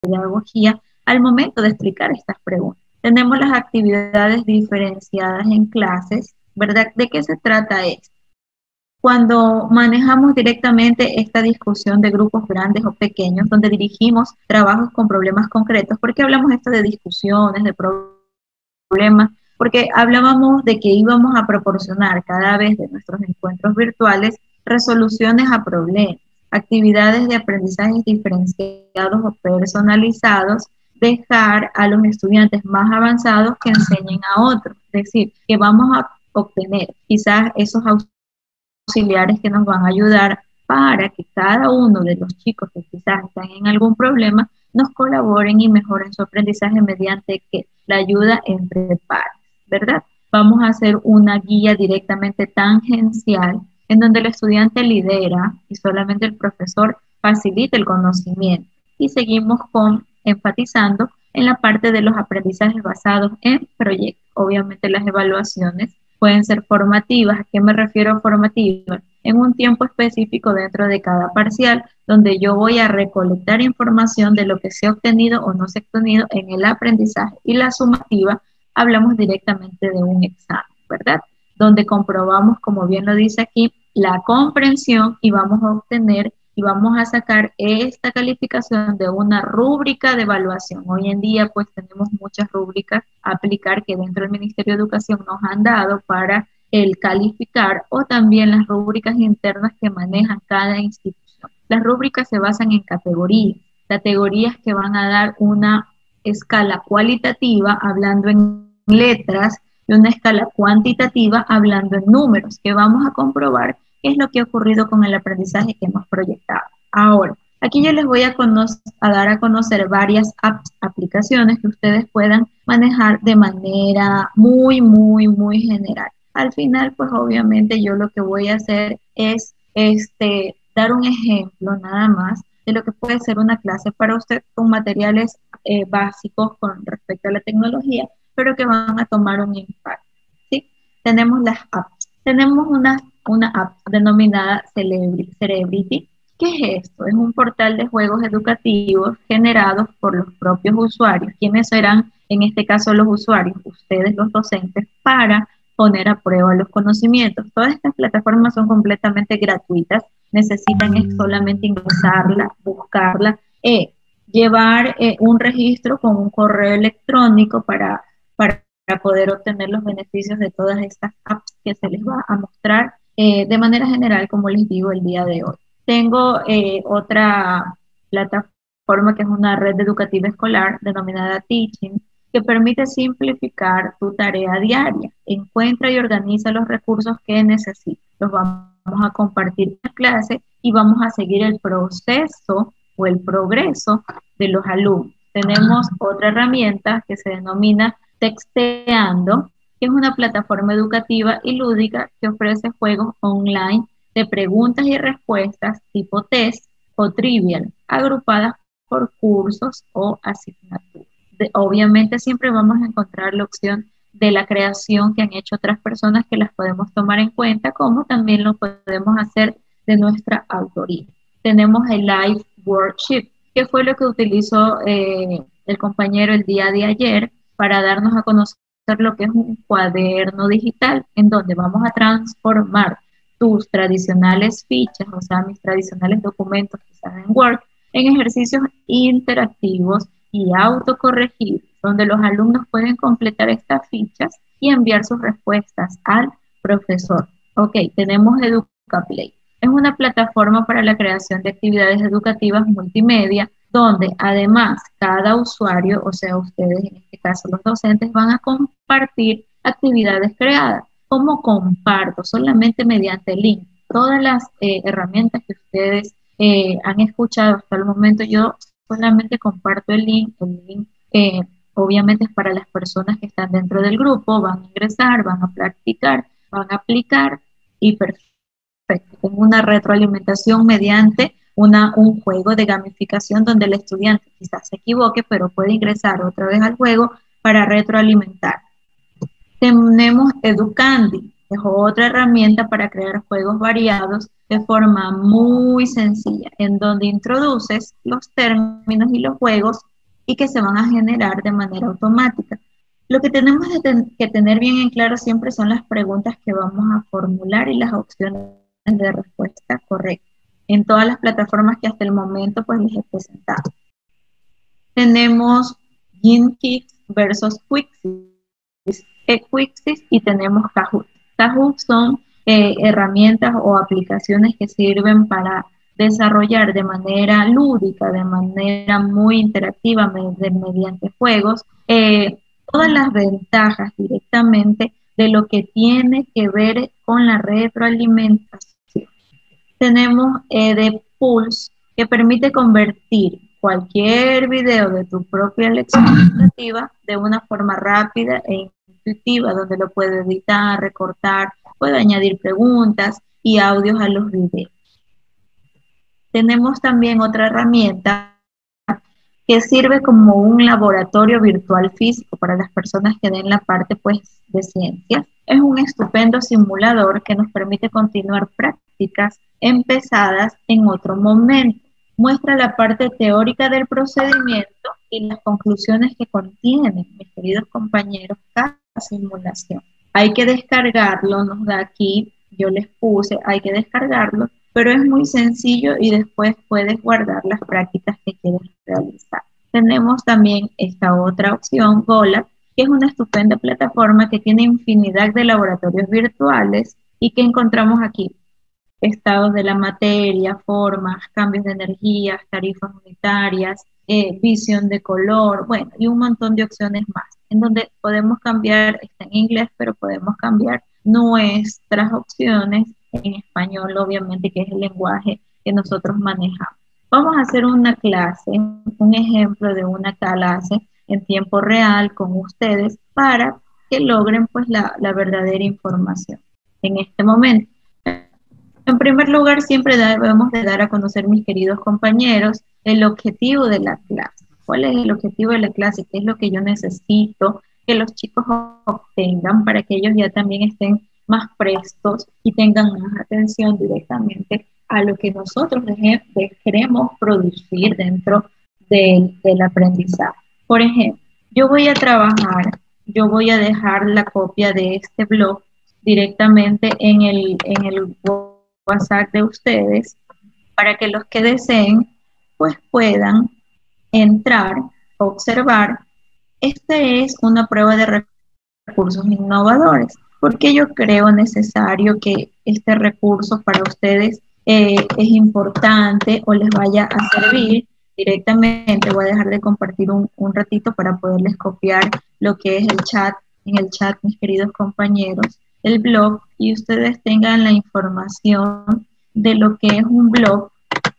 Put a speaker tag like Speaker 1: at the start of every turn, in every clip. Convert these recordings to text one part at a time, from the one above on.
Speaker 1: pedagogía al momento de explicar estas preguntas. Tenemos las actividades diferenciadas en clases, ¿verdad? ¿De qué se trata esto? Cuando manejamos directamente esta discusión de grupos grandes o pequeños, donde dirigimos trabajos con problemas concretos, ¿por qué hablamos esto de discusiones, de problemas? Porque hablábamos de que íbamos a proporcionar cada vez de nuestros encuentros virtuales resoluciones a problemas, actividades de aprendizaje diferenciados o personalizados, dejar a los estudiantes más avanzados que enseñen a otros, es decir, que vamos a obtener quizás esos auxiliares que nos van a ayudar para que cada uno de los chicos que quizás están en algún problema nos colaboren y mejoren su aprendizaje mediante que la ayuda entre pares, ¿verdad? Vamos a hacer una guía directamente tangencial en donde el estudiante lidera y solamente el profesor facilita el conocimiento. Y seguimos enfatizando en la parte de los aprendizajes basados en proyectos. Obviamente las evaluaciones pueden ser formativas. ¿A qué me refiero a formativas? En un tiempo específico dentro de cada parcial, donde yo voy a recolectar información de lo que se ha obtenido o no se ha obtenido en el aprendizaje. Y la sumativa, hablamos directamente de un examen, ¿verdad? Donde comprobamos, como bien lo dice aquí, la comprensión y vamos a obtener y vamos a sacar esta calificación de una rúbrica de evaluación. Hoy en día pues tenemos muchas rúbricas a aplicar que dentro del Ministerio de Educación nos han dado para el calificar o también las rúbricas internas que manejan cada institución. Las rúbricas se basan en categorías que van a dar una escala cualitativa hablando en letras y una escala cuantitativa hablando en números, que vamos a comprobar qué es lo que ha ocurrido con el aprendizaje que hemos proyectado. Ahora, aquí yo les voy a dar a conocer varias aplicaciones que ustedes puedan manejar de manera muy general. Al final, pues obviamente yo lo que voy a hacer es dar un ejemplo nada más de lo que puede ser una clase para usted con materiales básicos con respecto a la tecnología, pero que van a tomar un impacto, ¿sí? Tenemos las apps. Tenemos una app denominada Celebrity. ¿Qué es esto? Es un portal de juegos educativos generados por los propios usuarios. ¿Quiénes serán, en este caso, los usuarios? Ustedes, los docentes, para poner a prueba los conocimientos. Todas estas plataformas son completamente gratuitas. Necesitan solamente ingresarla, buscarla, llevar un registro con un correo electrónico para poder obtener los beneficios de todas estas apps que se les va a mostrar de manera general, como les digo, el día de hoy. Tengo otra plataforma que es una red educativa escolar denominada Teaching, que permite simplificar tu tarea diaria. Encuentra y organiza los recursos que necesitas. Los vamos a compartir en la clase y vamos a seguir el proceso o el progreso de los alumnos. Tenemos otra herramienta que se denomina Texteando, que es una plataforma educativa y lúdica que ofrece juegos online de preguntas y respuestas tipo test o trivial, agrupadas por cursos o asignaturas. Obviamente siempre vamos a encontrar la opción de la creación que han hecho otras personas que las podemos tomar en cuenta, como también lo podemos hacer de nuestra autoría. Tenemos el Live Worksheet, que fue lo que utilizó el compañero el día de ayer para darnos a conocer lo que es un cuaderno digital en donde vamos a transformar tus tradicionales fichas, o sea, mis tradicionales documentos que están en Word, en ejercicios interactivos y autocorregibles, donde los alumnos pueden completar estas fichas y enviar sus respuestas al profesor. Ok, tenemos EducaPlay. Es una plataforma para la creación de actividades educativas multimedia, donde además cada usuario, o sea, ustedes en este caso los docentes, van a compartir actividades creadas. ¿Cómo comparto? Solamente mediante link. Todas las herramientas que ustedes han escuchado hasta el momento, yo solamente comparto el link. El link obviamente es para las personas que están dentro del grupo, van a ingresar, van a practicar, van a aplicar y perfecto. Tengo una retroalimentación mediante un juego de gamificación donde el estudiante quizás se equivoque, pero puede ingresar otra vez al juego para retroalimentar. Tenemos Educandi, que es otra herramienta para crear juegos variados de forma muy sencilla, en donde introduces los términos y los juegos y que se van a generar de manera automática. Lo que tenemos que tener bien en claro siempre son las preguntas que vamos a formular y las opciones de respuesta correcta en todas las plataformas que hasta el momento pues les he presentado. Tenemos GenKids versus Quixis y tenemos Kahoot. Kahoot son herramientas o aplicaciones que sirven para desarrollar de manera lúdica, de manera muy interactiva, mediante juegos, todas las ventajas directamente de lo que tiene que ver con la retroalimentación. Tenemos de Pulse, que permite convertir cualquier video de tu propia lección educativa de una forma rápida e intuitiva, donde lo puedo editar, recortar, puedo añadir preguntas y audios a los videos. Tenemos también otra herramienta que sirve como un laboratorio virtual físico para las personas que den la parte pues, de ciencias. Es un estupendo simulador que nos permite continuar prácticas empezadas en otro momento. Muestra la parte teórica del procedimiento y las conclusiones que contienen, mis queridos compañeros, cada simulación. Hay que descargarlo, nos da aquí, yo les puse, hay que descargarlo, pero es muy sencillo y después puedes guardar las prácticas que quieres realizar. Tenemos también esta otra opción, Golab, que es una estupenda plataforma que tiene infinidad de laboratorios virtuales y que encontramos aquí. Estados de la materia, formas, cambios de energías, tarifas unitarias, visión de color, bueno, y un montón de opciones más, en donde podemos cambiar, está en inglés, pero podemos cambiar nuestras opciones en español, obviamente, que es el lenguaje que nosotros manejamos. Vamos a hacer una clase, un ejemplo de una clase en tiempo real con ustedes para que logren pues la verdadera información. En este momento, en primer lugar, siempre debemos de dar a conocer, mis queridos compañeros, el objetivo de la clase. ¿Cuál es el objetivo de la clase? ¿Qué es lo que yo necesito que los chicos obtengan para que ellos ya también estén más prestos y tengan más atención directamente a lo que nosotros queremos producir dentro del aprendizaje? Por ejemplo, yo voy a trabajar, yo voy a dejar la copia de este blog directamente en el WhatsApp de ustedes para que los que deseen pues puedan entrar, observar. Esta es una prueba de recursos innovadores, porque yo creo necesario que este recurso para ustedes es importante o les vaya a servir directamente. Voy a dejar de compartir un ratito para poderles copiar lo que es el chat, en el chat, mis queridos compañeros, el blog, y ustedes tengan la información de lo que es un blog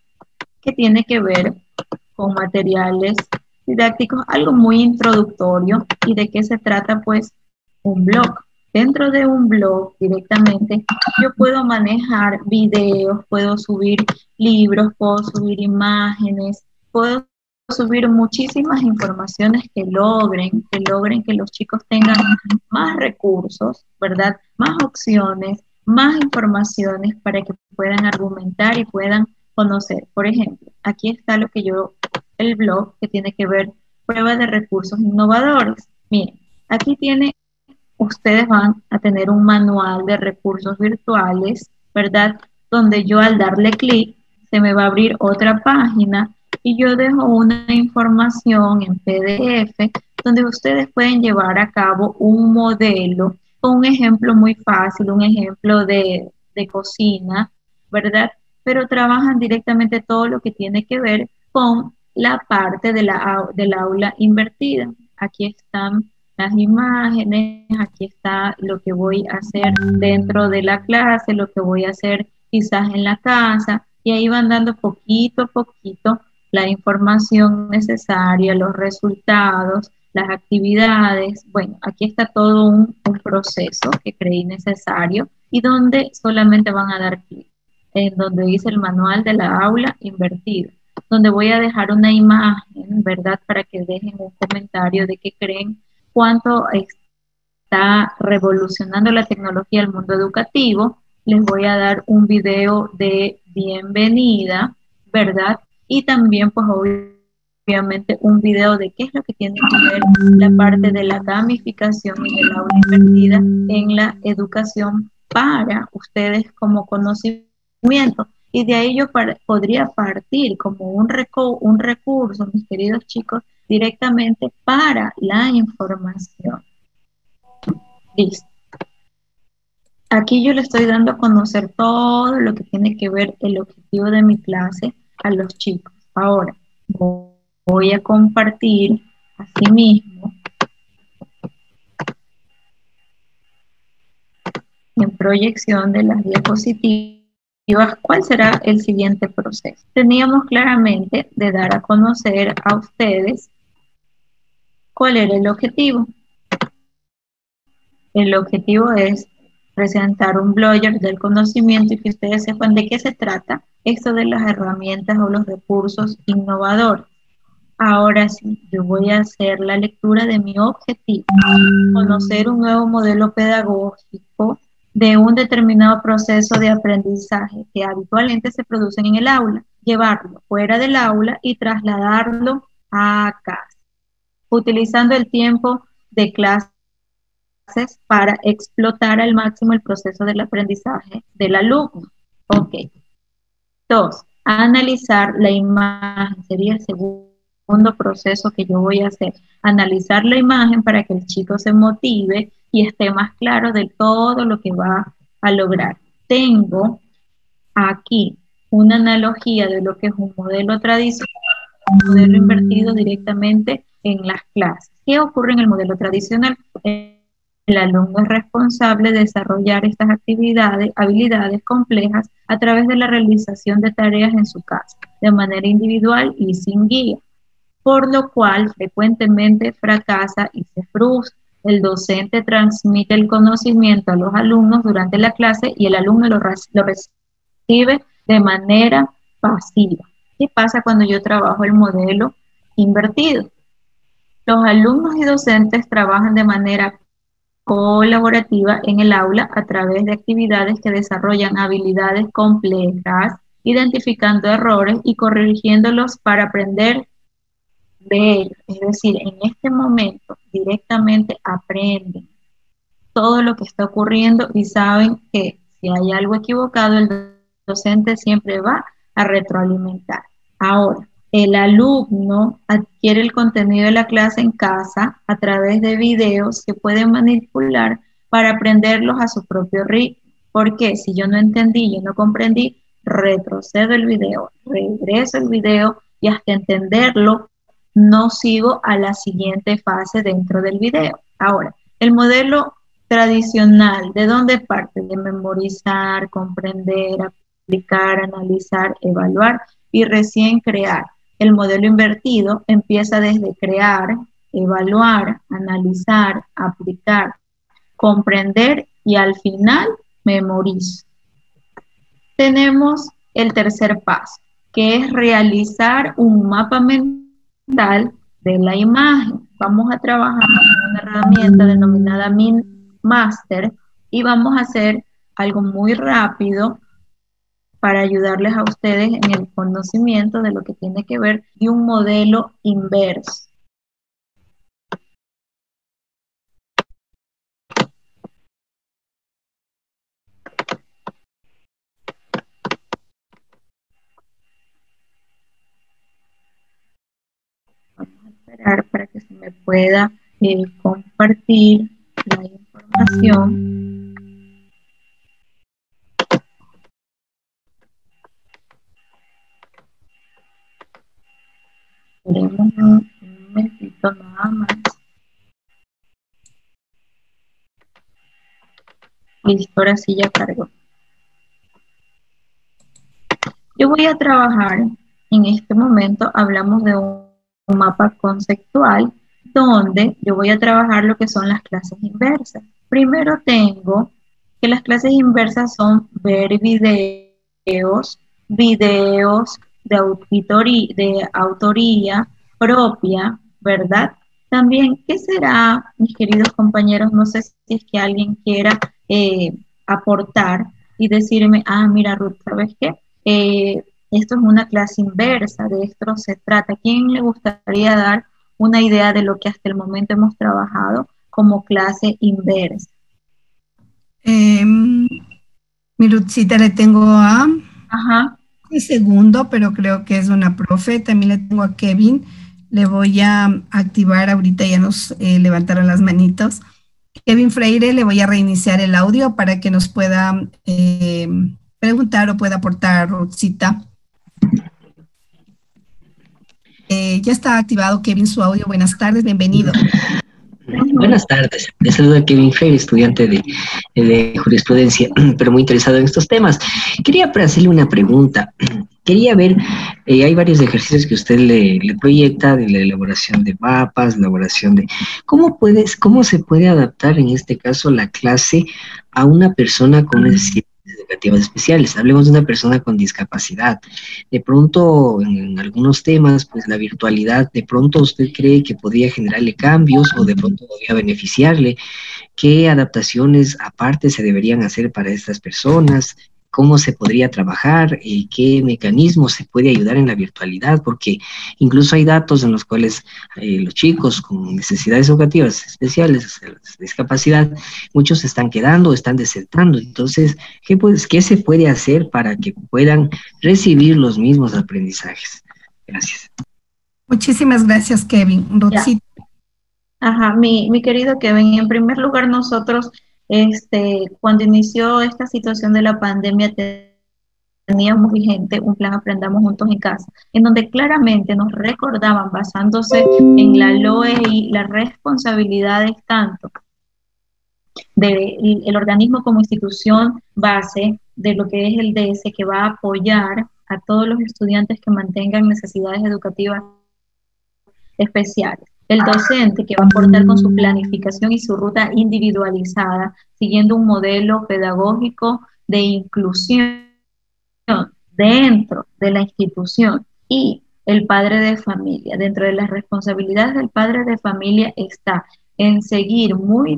Speaker 1: que tiene que ver con materiales didácticos, algo muy introductorio. ¿Y de qué se trata? Pues un blog. Dentro de un blog directamente yo puedo manejar videos, puedo subir libros, puedo subir imágenes, puedo subir muchísimas informaciones que logren que los chicos tengan más recursos, ¿verdad? Más opciones, más informaciones para que puedan argumentar y puedan conocer. Por ejemplo, aquí está lo que el blog que tiene que ver prueba de recursos innovadores. Miren, aquí ustedes van a tener un manual de recursos virtuales, ¿verdad? Donde yo al darle clic se me va a abrir otra página y yo dejo una información en PDF donde ustedes pueden llevar a cabo un modelo, un ejemplo muy fácil, un ejemplo de cocina, ¿verdad? Pero trabajan directamente todo lo que tiene que ver con la parte del aula invertida. Aquí están las imágenes, aquí está lo que voy a hacer dentro de la clase, lo que voy a hacer quizás en la casa, y ahí van dando poquito a poquito la información necesaria, los resultados, las actividades. Bueno, aquí está todo un proceso que creí necesario y donde solamente van a dar clic en donde dice el manual de la aula invertida, donde voy a dejar una imagen, ¿verdad? Para que dejen un comentario de qué creen, cuánto está revolucionando la tecnología al mundo educativo. Les voy a dar un video de bienvenida, ¿verdad? Y también, pues obviamente un video de qué es lo que tiene que ver la parte de la gamificación y del aula invertida en la educación para ustedes como conocimiento. Y de ahí yo podría partir como un recurso, mis queridos chicos, directamente para la información. Listo. Aquí yo le estoy dando a conocer todo lo que tiene que ver el objetivo de mi clase a los chicos. Ahora, voy a compartir asimismo en proyección de las diapositivas cuál será el siguiente proceso. Teníamos claramente de dar a conocer a ustedes cuál era el objetivo. El objetivo es presentar un blogger del conocimiento y que ustedes sepan de qué se trata esto de las herramientas o los recursos innovadores. Ahora sí, yo voy a hacer la lectura de mi objetivo, conocer un nuevo modelo pedagógico de un determinado proceso de aprendizaje que habitualmente se produce en el aula, llevarlo fuera del aula y trasladarlo a casa, utilizando el tiempo de clase para explotar al máximo el proceso del aprendizaje del alumno. Ok. 2. Analizar la imagen. Sería el segundo proceso que yo voy a hacer. Analizar la imagen para que el chico se motive y esté más claro de todo lo que va a lograr. Tengo aquí una analogía de lo que es un modelo tradicional, un modelo invertido directamente en las clases. ¿Qué ocurre en el modelo tradicional? El alumno es responsable de desarrollar estas habilidades complejas a través de la realización de tareas en su casa, de manera individual y sin guía, por lo cual frecuentemente fracasa y se frustra. El docente transmite el conocimiento a los alumnos durante la clase y el alumno lo recibe de manera pasiva. ¿Qué pasa cuando yo trabajo el modelo invertido? Los alumnos y docentes trabajan de manera colaborativa en el aula a través de actividades que desarrollan habilidades complejas, identificando errores y corrigiéndolos para aprender de ellos. Es decir, en este momento directamente aprenden todo lo que está ocurriendo y saben que si hay algo equivocado, el docente siempre va a retroalimentar. Ahora, el alumno adquiere el contenido de la clase en casa a través de videos que pueden manipular para aprenderlos a su propio ritmo. Porque si yo no entendí, yo no comprendí, retrocedo el video, regreso el video y hasta entenderlo, no sigo a la siguiente fase dentro del video. Ahora, el modelo tradicional, ¿de dónde parte? De memorizar, comprender, aplicar, analizar, evaluar y recién crear. El modelo invertido empieza desde crear, evaluar, analizar, aplicar, comprender y al final memorizo. Tenemos el tercer paso, que es realizar un mapa mental de la imagen. Vamos a trabajar con una herramienta denominada MinMaster y vamos a hacer algo muy rápido para ayudarles a ustedes en el conocimiento de lo que tiene que ver de un modelo inverso. Vamos a esperar para que se me pueda compartir la información. Esperemos un momentito nada más. Listo, ahora sí ya cargo. Yo voy a trabajar, en este momento hablamos de un mapa conceptual donde yo voy a trabajar lo que son las clases inversas. Primero tengo que las clases inversas son ver videos de autoría propia, ¿verdad? También, ¿qué será, mis queridos compañeros? No sé si es que alguien quiera aportar y decirme, ah, mira, Ruth, ¿sabes qué? Esto es una clase inversa, de esto se trata. ¿A quién le gustaría dar una idea de lo que hasta el momento hemos trabajado como clase inversa?
Speaker 2: Mi Ruthcita, le tengo a
Speaker 1: Ajá.
Speaker 2: el segundo, pero creo que es una profe. También le tengo a Kevin. Le voy a activar ahorita, ya nos levantaron las manitos. Kevin Freire, le voy a reiniciar el audio para que nos pueda preguntar o pueda aportar Ruthcita. Ya está activado, Kevin, su audio. Buenas tardes, bienvenido.
Speaker 1: Ujú.
Speaker 3: Buenas tardes, les saluda Kevin Freire, estudiante de jurisprudencia, pero muy interesado en estos temas. Quería hacerle una pregunta. Quería ver, hay varios ejercicios que usted le proyecta de la elaboración de mapas, elaboración de... ¿Cómo se puede adaptar en este caso la clase a una persona con necesidades educativas especiales? Hablemos de una persona con discapacidad. De pronto, en algunos temas, pues la virtualidad, de pronto usted cree que podría generarle cambios o de pronto podría beneficiarle. ¿Qué adaptaciones aparte se deberían hacer para estas personas? ¿Cómo se podría trabajar? ¿Qué mecanismos se puede ayudar en la virtualidad? Porque incluso hay datos en los cuales los chicos con necesidades educativas especiales, discapacidad, muchos se están quedando, están desertando. Entonces, ¿qué se puede hacer para que puedan recibir los mismos aprendizajes? Gracias.
Speaker 2: Muchísimas gracias, Kevin.
Speaker 1: Ya.
Speaker 2: Ruthcita.
Speaker 1: Ajá, mi querido Kevin, en primer lugar nosotros, cuando inició esta situación de la pandemia, teníamos vigente un plan Aprendamos Juntos en Casa, en donde claramente nos recordaban, basándose en la LOE y las responsabilidades tanto del organismo como institución base de lo que es el DS, que va a apoyar a todos los estudiantes que mantengan necesidades educativas especiales. El docente que va a aportar con su planificación y su ruta individualizada, siguiendo un modelo pedagógico de inclusión dentro de la institución, y el padre de familia. Dentro de las responsabilidades del padre de familia está en seguir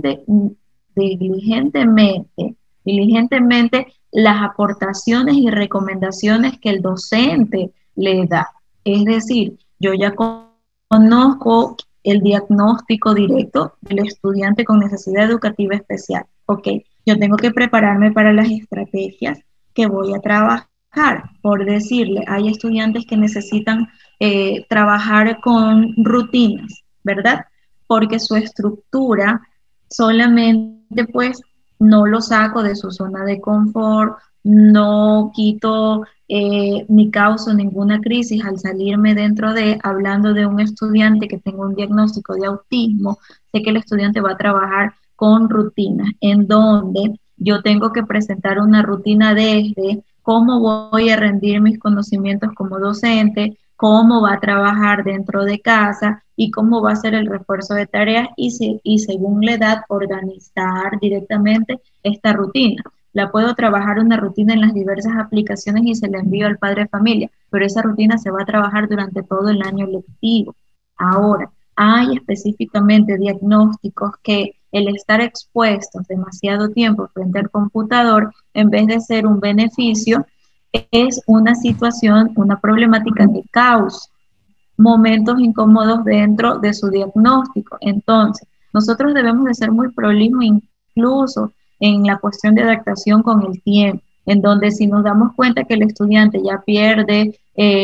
Speaker 1: diligentemente, diligentemente las aportaciones y recomendaciones que el docente le da. Es decir, yo ya conozco el diagnóstico directo del estudiante con necesidad educativa especial. Ok, yo tengo que prepararme para las estrategias que voy a trabajar. Por decirle, hay estudiantes que necesitan trabajar con rutinas, ¿verdad? Porque su estructura solamente pues no lo saco de su zona de confort, no quito ni causo ninguna crisis al salirme dentro de, hablando de un estudiante que tenga un diagnóstico de autismo, sé que el estudiante va a trabajar con rutinas, en donde yo tengo que presentar una rutina desde cómo voy a rendir mis conocimientos como docente, cómo va a trabajar dentro de casa y cómo va a ser el refuerzo de tareas y según la edad organizar directamente esta rutina. La puedo trabajar una rutina en las diversas aplicaciones y se la envío al padre de familia, pero esa rutina se va a trabajar durante todo el año lectivo. Ahora, hay específicamente diagnósticos que el estar expuestos demasiado tiempo frente al computador, en vez de ser un beneficio, es una situación, una problemática que causa momentos incómodos dentro de su diagnóstico. Entonces, nosotros debemos de ser muy prolijos incluso en la cuestión de adaptación con el tiempo, en donde si nos damos cuenta que el estudiante ya pierde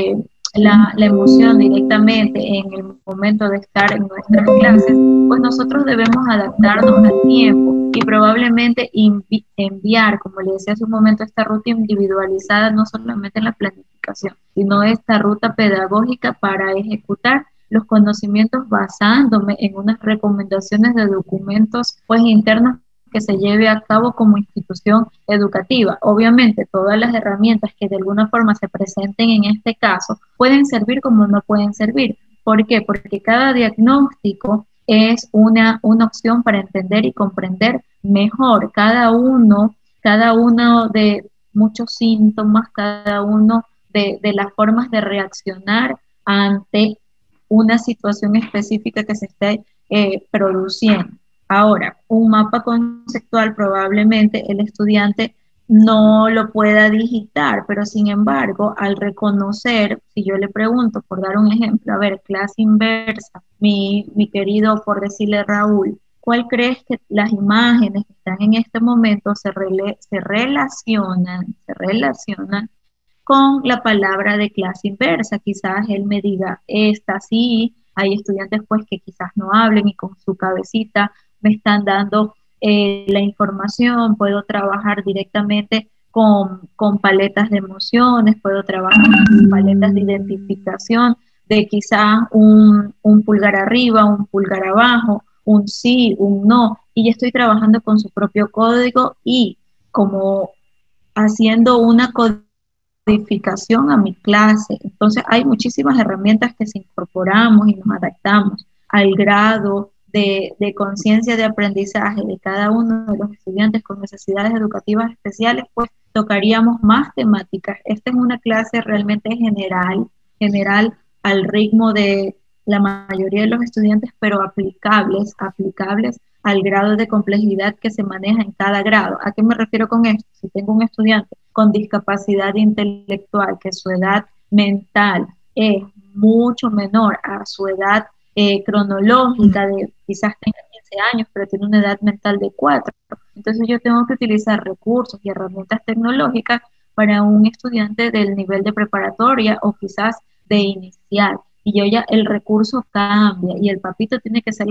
Speaker 1: la emoción directamente en el momento de estar en nuestras clases, pues nosotros debemos adaptarnos al tiempo y probablemente enviar, como le decía hace un momento, esta ruta individualizada, no solamente en la planificación, sino esta ruta pedagógica para ejecutar los conocimientos basándome en unas recomendaciones de documentos pues internos que se lleve a cabo como institución educativa. Obviamente, todas las herramientas que de alguna forma se presenten en este caso pueden servir como no pueden servir. ¿Por qué? Porque cada diagnóstico es una opción para entender y comprender mejor cada uno de muchos síntomas, cada uno de las formas de reaccionar ante una situación específica que se esté produciendo. Ahora, un mapa conceptual, probablemente el estudiante no lo pueda digitar, pero sin embargo, al reconocer, si yo le pregunto, por dar un ejemplo, a ver, clase inversa, mi querido, por decirle Raúl, ¿cuál crees que las imágenes que están en este momento se relacionan con la palabra de clase inversa? Quizás él me diga, esta sí, hay estudiantes pues que quizás no hablen y con su cabecita me están dando la información, puedo trabajar directamente con paletas de emociones, puedo trabajar con paletas de identificación de quizás un pulgar arriba, un pulgar abajo, un sí, un no, y ya estoy trabajando con su propio código y como haciendo una codificación a mi clase. Entonces hay muchísimas herramientas que se incorporamos y nos adaptamos al grado de conciencia de aprendizaje de cada uno de los estudiantes con necesidades educativas especiales, pues tocaríamos más temáticas. Esta es una clase realmente general al ritmo de la mayoría de los estudiantes, pero aplicables al grado de complejidad que se maneja en cada grado. ¿A qué me refiero con esto? Si tengo un estudiante con discapacidad intelectual, que su edad mental es mucho menor a su edad cronológica, de quizás tenga 15 años, pero tiene una edad mental de 4. Entonces yo tengo que utilizar recursos y herramientas tecnológicas para un estudiante del nivel de preparatoria o quizás de inicial. Y yo ya el recurso cambia y el papito tiene que ser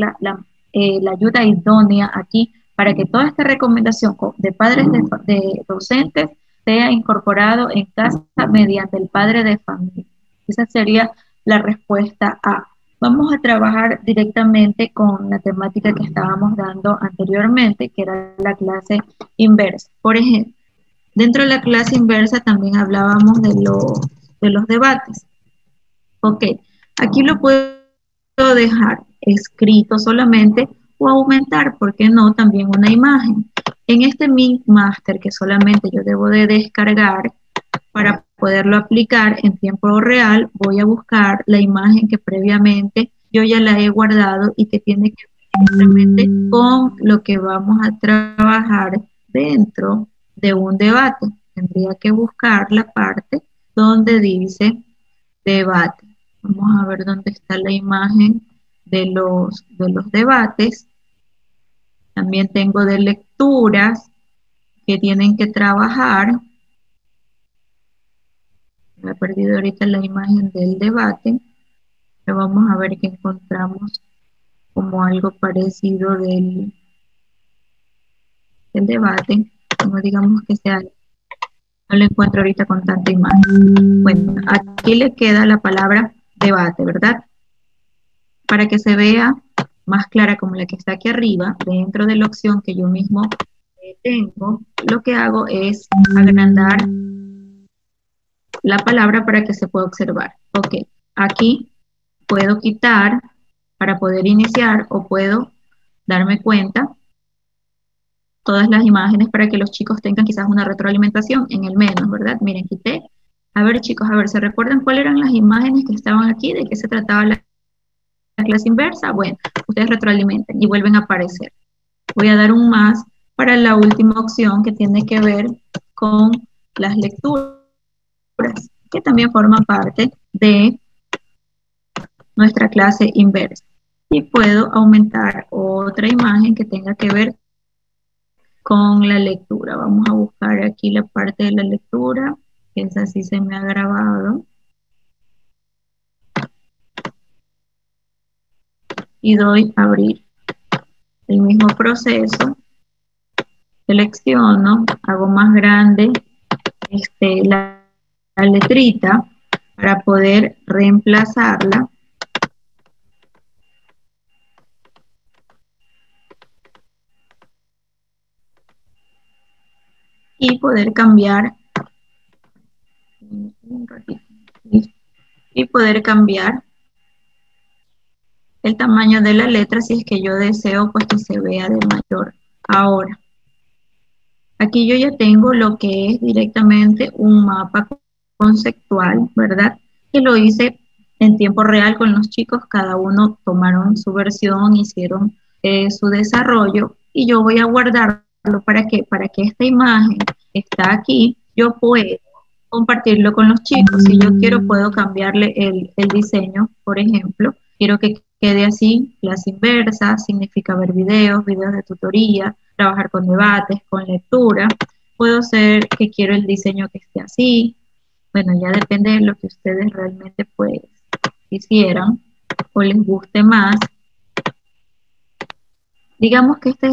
Speaker 1: la ayuda idónea aquí para que toda esta recomendación de padres de docentes sea incorporado en casa mediante el padre de familia. Esa sería la respuesta A. Vamos a trabajar directamente con la temática que estábamos dando anteriormente, que era la clase inversa. Por ejemplo, dentro de la clase inversa también hablábamos de los debates. Ok, aquí lo puedo dejar escrito solamente o aumentar, ¿por qué no? También una imagen. En este Mint Master que solamente yo debo de descargar para poderlo aplicar en tiempo real, voy a buscar la imagen que previamente yo ya la he guardado y que tiene que ver directamente con lo que vamos a trabajar dentro de un debate. Tendría que buscar la parte donde dice debate. Vamos a ver dónde está la imagen de los debates. También tengo de lecturas que tienen que trabajar. Me he perdido ahorita la imagen del debate, pero vamos a ver qué encontramos como algo parecido del debate. No digamos que sea, no lo encuentro ahorita con tanta imagen. Bueno, aquí le queda la palabra debate, ¿verdad? Para que se vea más clara como la que está aquí arriba, dentro de la opción que yo mismo tengo, lo que hago es agrandar la palabra para que se pueda observar. Ok, aquí puedo quitar para poder iniciar o puedo darme cuenta todas las imágenes para que los chicos tengan quizás una retroalimentación en el menos, ¿verdad? Miren, quité. A ver, chicos, a ver, ¿se recuerdan cuáles eran las imágenes que estaban aquí? ¿De qué se trataba la clase inversa? Bueno, ustedes retroalimenten y vuelven a aparecer. Voy a dar un más para la última opción que tiene que ver con las lecturas, que también forman parte de nuestra clase inversa. Y puedo aumentar otra imagen que tenga que ver con la lectura. Vamos a buscar aquí la parte de la lectura, que esa sí se me ha grabado. Y doy a abrir. El mismo proceso. Selecciono, hago más grande la letrita para poder reemplazarla. Y poder cambiar el tamaño de la letra si es que yo deseo pues que se vea de mayor. Ahora, aquí yo ya tengo lo que es directamente un mapa conceptual, ¿verdad? Que lo hice en tiempo real con los chicos, cada uno tomaron su versión, hicieron su desarrollo y yo voy a guardarlo para que esta imagen está aquí, yo puedo compartirlo con los chicos. Si yo quiero, puedo cambiarle el diseño, por ejemplo. Quiero que quede así, clase inversa, significa ver videos, videos de tutoría, trabajar con debates, con lectura. Puedo ser que quiero el diseño que esté así. Bueno, ya depende de lo que ustedes realmente pues quisieran o les guste más. Digamos que este es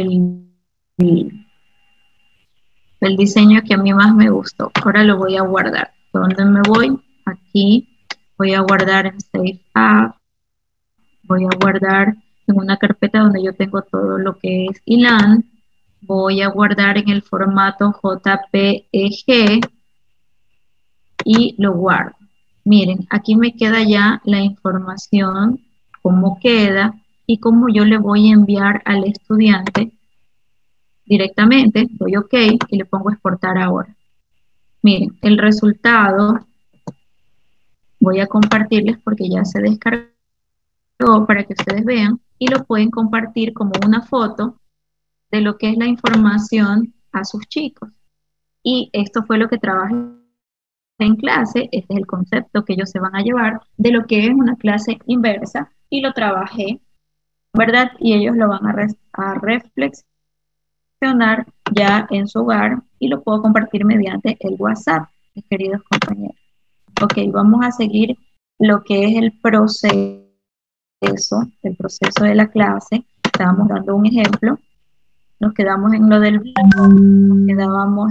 Speaker 1: el diseño que a mí más me gustó. Ahora lo voy a guardar. ¿Dónde me voy? Aquí. Voy a guardar en Save As. Voy a guardar en una carpeta donde yo tengo todo lo que es ELAN. Voy a guardar en el formato JPEG y lo guardo. Miren, aquí me queda ya la información, cómo queda y cómo yo le voy a enviar al estudiante directamente. Doy OK y le pongo exportar ahora. Miren, el resultado voy a compartirles porque ya se descargó para que ustedes vean y lo pueden compartir como una foto de lo que es la información a sus chicos. Y esto fue lo que trabajé en clase, este es el concepto que ellos se van a llevar de lo que es una clase inversa y lo trabajé, ¿verdad? Y ellos lo van a reflexionar ya en su hogar y lo puedo compartir mediante el WhatsApp, mis queridos compañeros. Ok, vamos a seguir lo que es el proceso de la clase. Estábamos dando un ejemplo. Nos quedamos en lo del blog, nos quedábamos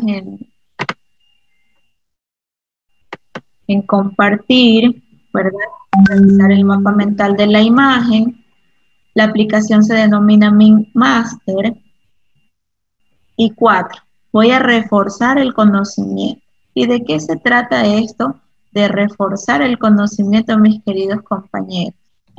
Speaker 1: en compartir, ¿verdad? Realizar el mapa mental de la imagen. La aplicación se denomina MinMaster. Y 4, voy a reforzar el conocimiento. ¿Y de qué se trata esto? De reforzar el conocimiento, mis queridos compañeros.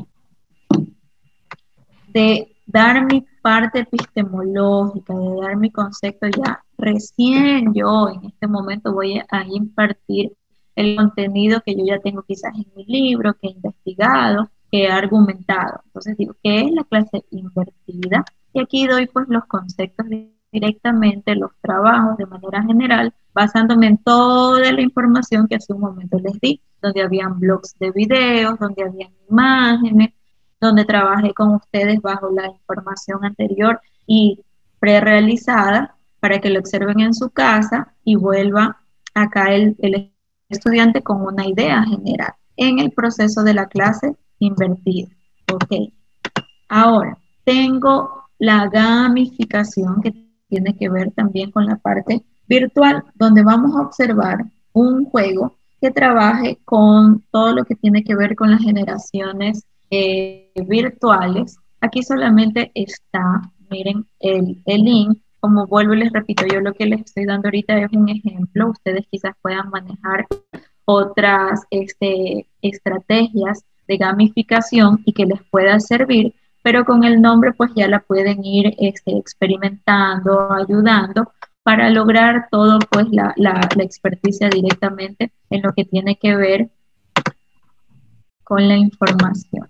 Speaker 1: De dar mi parte epistemológica, de dar mi concepto ya. Recién yo en este momento voy a impartir el contenido que yo ya tengo quizás en mi libro, que he investigado, que he argumentado. Entonces digo, ¿qué es la clase invertida? Y aquí doy pues los conceptos directamente, los trabajos de manera general, basándome en toda la información que hace un momento les di, donde habían blogs de videos, donde habían imágenes, donde trabajé con ustedes bajo la información anterior y prerealizada para que lo observen en su casa y vuelva acá el estudiante con una idea general en el proceso de la clase invertida. Ok. Ahora, tengo la gamificación que tiene que ver también con la parte virtual, donde vamos a observar un juego que trabaje con todo lo que tiene que ver con las generaciones virtuales. Aquí solamente está, miren, el link. Como vuelvo y les repito, yo lo que les estoy dando ahorita es un ejemplo. Ustedes quizás puedan manejar otras estrategias de gamificación y que les pueda servir, pero con el nombre pues ya la pueden ir experimentando, ayudando para lograr todo pues la experticia directamente en lo que tiene que ver con la información.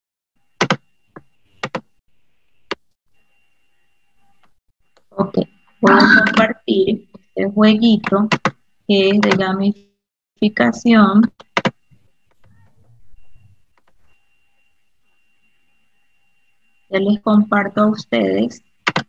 Speaker 1: Ok, voy a compartir este jueguito que es de gamificación. Ya les comparto a ustedes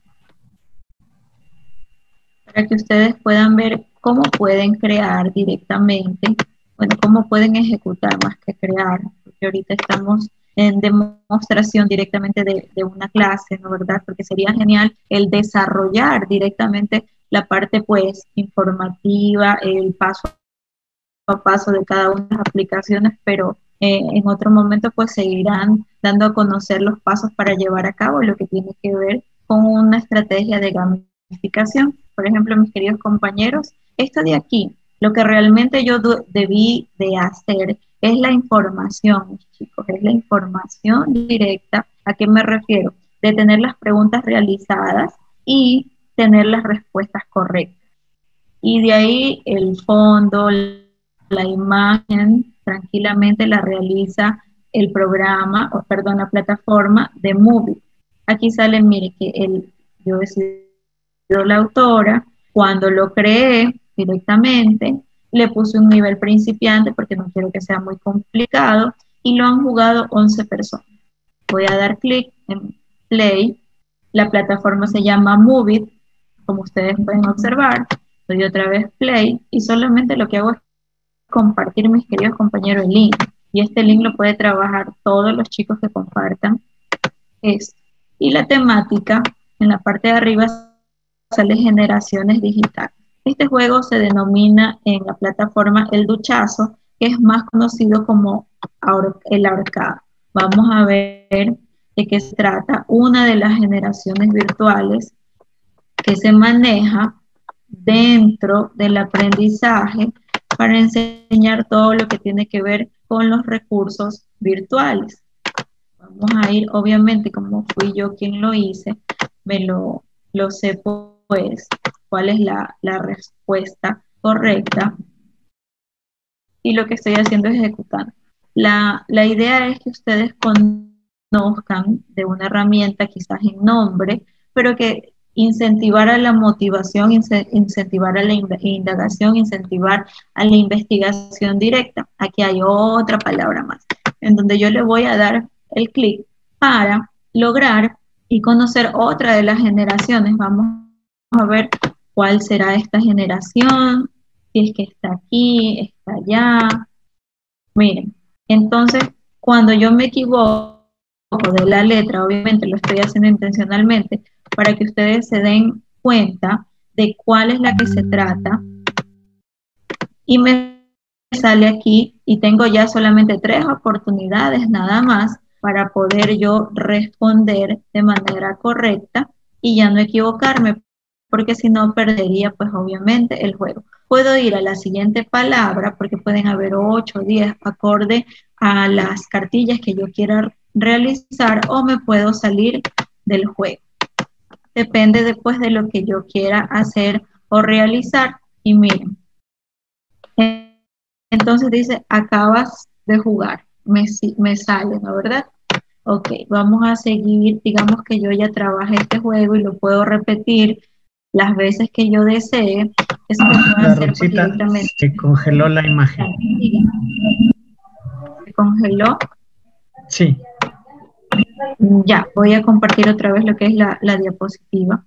Speaker 1: para que ustedes puedan ver cómo pueden crear directamente, bueno, cómo pueden ejecutar más que crear, porque ahorita estamos en demostración directamente de una clase, ¿no verdad? Porque sería genial el desarrollar directamente la parte pues informativa, el paso a paso de cada una de las aplicaciones, pero en otro momento pues seguirán dando a conocer los pasos para llevar a cabo lo que tiene que ver con una estrategia de gamificación. Por ejemplo, mis queridos compañeros, esto de aquí, lo que realmente yo debí de hacer es la información, chicos, es la información directa. ¿A qué me refiero? De tener las preguntas realizadas y tener las respuestas correctas. Y de ahí el fondo, la imagen, tranquilamente la realiza el programa, o perdón, la plataforma de Movie. Aquí sale, mire, que yo he sido la autora, Cuando lo creé directamente, le puse un nivel principiante porque no quiero que sea muy complicado y lo han jugado 11 personas. Voy a dar clic en Play. La plataforma se llama Movit, como ustedes pueden observar. Doy otra vez Play y solamente lo que hago es compartir, mis queridos compañeros, el link. Y este link lo puede trabajar todos los chicos que compartan esto. Y la temática, en la parte de arriba sale generaciones digitales. Este juego se denomina en la plataforma El Duchazo, que es más conocido como el ahorcado. Vamos a ver de qué se trata. Una de las generaciones virtuales que se maneja dentro del aprendizaje para enseñar todo lo que tiene que ver con los recursos virtuales. Vamos a ir, obviamente, como fui yo quien lo hice, lo sé pues cuál es la respuesta correcta y lo que estoy haciendo es ejecutando. La idea es que ustedes conozcan de una herramienta quizás en nombre, pero que incentivar la motivación, incentivar a la indagación, incentivar a la investigación directa. Aquí hay otra palabra más, en donde yo le voy a dar el clic para lograr y conocer otra de las generaciones. Vamos a ver cuál será esta generación, si es que está aquí, está allá. Miren, entonces, cuando yo me equivoco de la letra, obviamente lo estoy haciendo intencionalmente, para que ustedes se den cuenta de cuál es la que se trata, y me sale aquí, y tengo ya solamente 3 oportunidades nada más para poder yo responder de manera correcta y ya no equivocarme, porque si no perdería pues obviamente el juego. Puedo ir a la siguiente palabra porque pueden haber 8 o 10 acorde a las cartillas que yo quiera realizar, o me puedo salir del juego. Depende después de lo que yo quiera hacer o realizar. Y miren, entonces dice, acabas de jugar. Me sale, ¿no? ¿Verdad? Ok, vamos a seguir. Digamos que yo ya trabajé este juego y lo puedo repetir las veces que yo desee. Eso lo puedo hacer pues, directamente.
Speaker 4: Se congeló la imagen.
Speaker 1: ¿Se congeló?
Speaker 4: Sí.
Speaker 1: Ya, voy a compartir otra vez lo que es la diapositiva.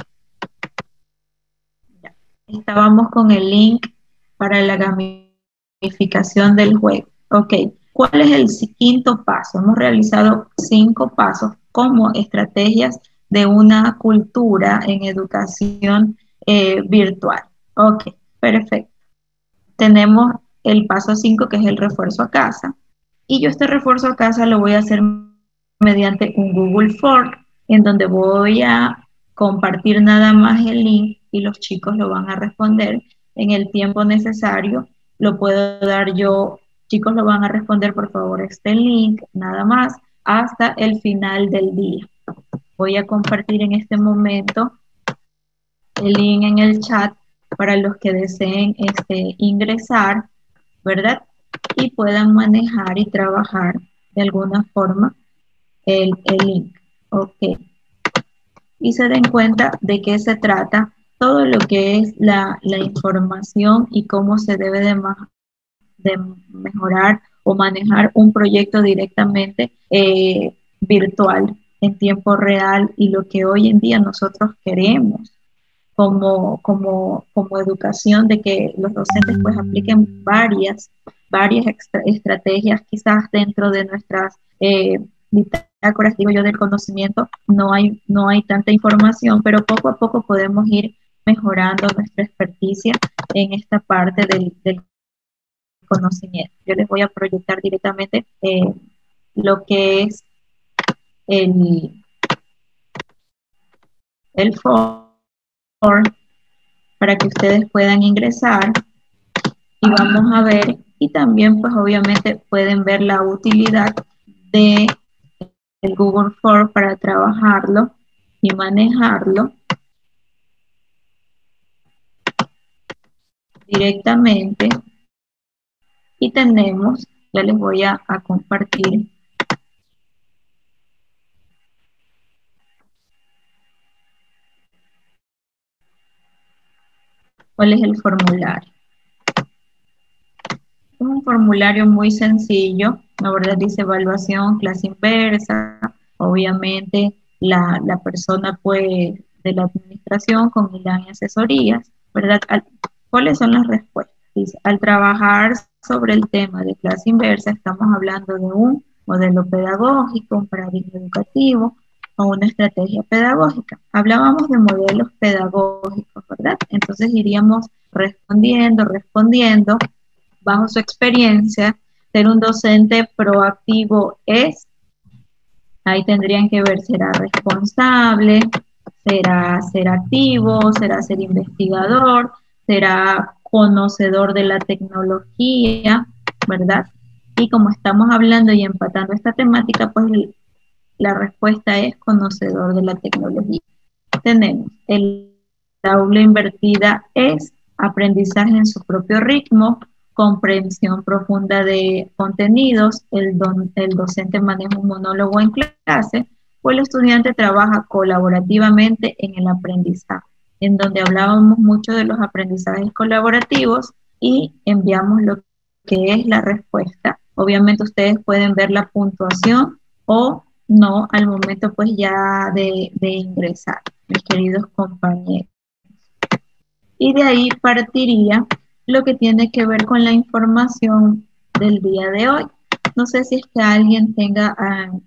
Speaker 1: Ya. Estábamos con el link para la gamificación del juego. Ok, ¿cuál es el quinto paso? Hemos realizado 5 pasos como estrategias de una cultura en educación virtual. Ok, perfecto. Tenemos el paso 5 que es el refuerzo a casa. Y yo este refuerzo a casa lo voy a hacer mediante un Google Form, en donde voy a compartir nada más el link y los chicos lo van a responder en el tiempo necesario. Lo puedo dar yo, chicos lo van a responder por favor este link, nada más, hasta el final del día. Voy a compartir en este momento el link en el chat para los que deseen ingresar, ¿verdad? Y puedan manejar y trabajar de alguna forma el link. Ok. Y se den cuenta de qué se trata todo lo que es la información y cómo se debe de mejorar o manejar un proyecto directamente virtual en tiempo real y lo que hoy en día nosotros queremos como educación, de que los docentes pues apliquen varias estrategias quizás dentro de nuestras bitácoras, digo yo, del conocimiento. No hay tanta información, pero poco a poco podemos ir mejorando nuestra experticia en esta parte del conocimiento. Yo les voy a proyectar directamente lo que es el form para que ustedes puedan ingresar y vamos a ver, y también pues obviamente pueden ver la utilidad de el Google Form para trabajarlo y manejarlo directamente. Y tenemos, ya les voy a compartir ¿Cuál es el formulario? Es un formulario muy sencillo, la verdad dice evaluación, clase inversa, obviamente la persona pues de la administración con Milán y asesorías, ¿verdad? ¿Cuáles son las respuestas? Dice, al trabajar sobre el tema de clase inversa, estamos hablando de un modelo pedagógico, un paradigma educativo o una estrategia pedagógica. Hablábamos de modelos pedagógicos, ¿verdad? Entonces iríamos respondiendo bajo su experiencia, ser un docente proactivo es, ahí tendrían que ver, será responsable, será ser activo, será ser investigador, será conocedor de la tecnología, ¿verdad? Y como estamos hablando y empatando esta temática, pues la respuesta es conocedor de la tecnología. Tenemos el aula invertida es aprendizaje en su propio ritmo, comprensión profunda de contenidos, el docente maneja un monólogo en clase, o el estudiante trabaja colaborativamente en el aprendizaje, en donde hablábamos mucho de los aprendizajes colaborativos y enviamos lo que es la respuesta. Obviamente ustedes pueden ver la puntuación o no al momento pues ya de ingresar, mis queridos compañeros. Y de ahí partiría lo que tiene que ver con la información del día de hoy. No sé si es que alguien tenga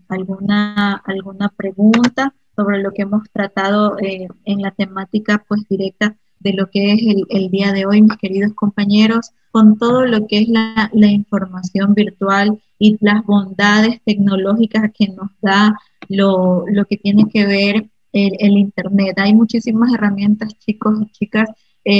Speaker 1: alguna pregunta sobre lo que hemos tratado en la temática pues directa de lo que es el día de hoy, mis queridos compañeros, con todo lo que es la información virtual y las bondades tecnológicas que nos da lo que tiene que ver el Internet. Hay muchísimas herramientas, chicos y chicas,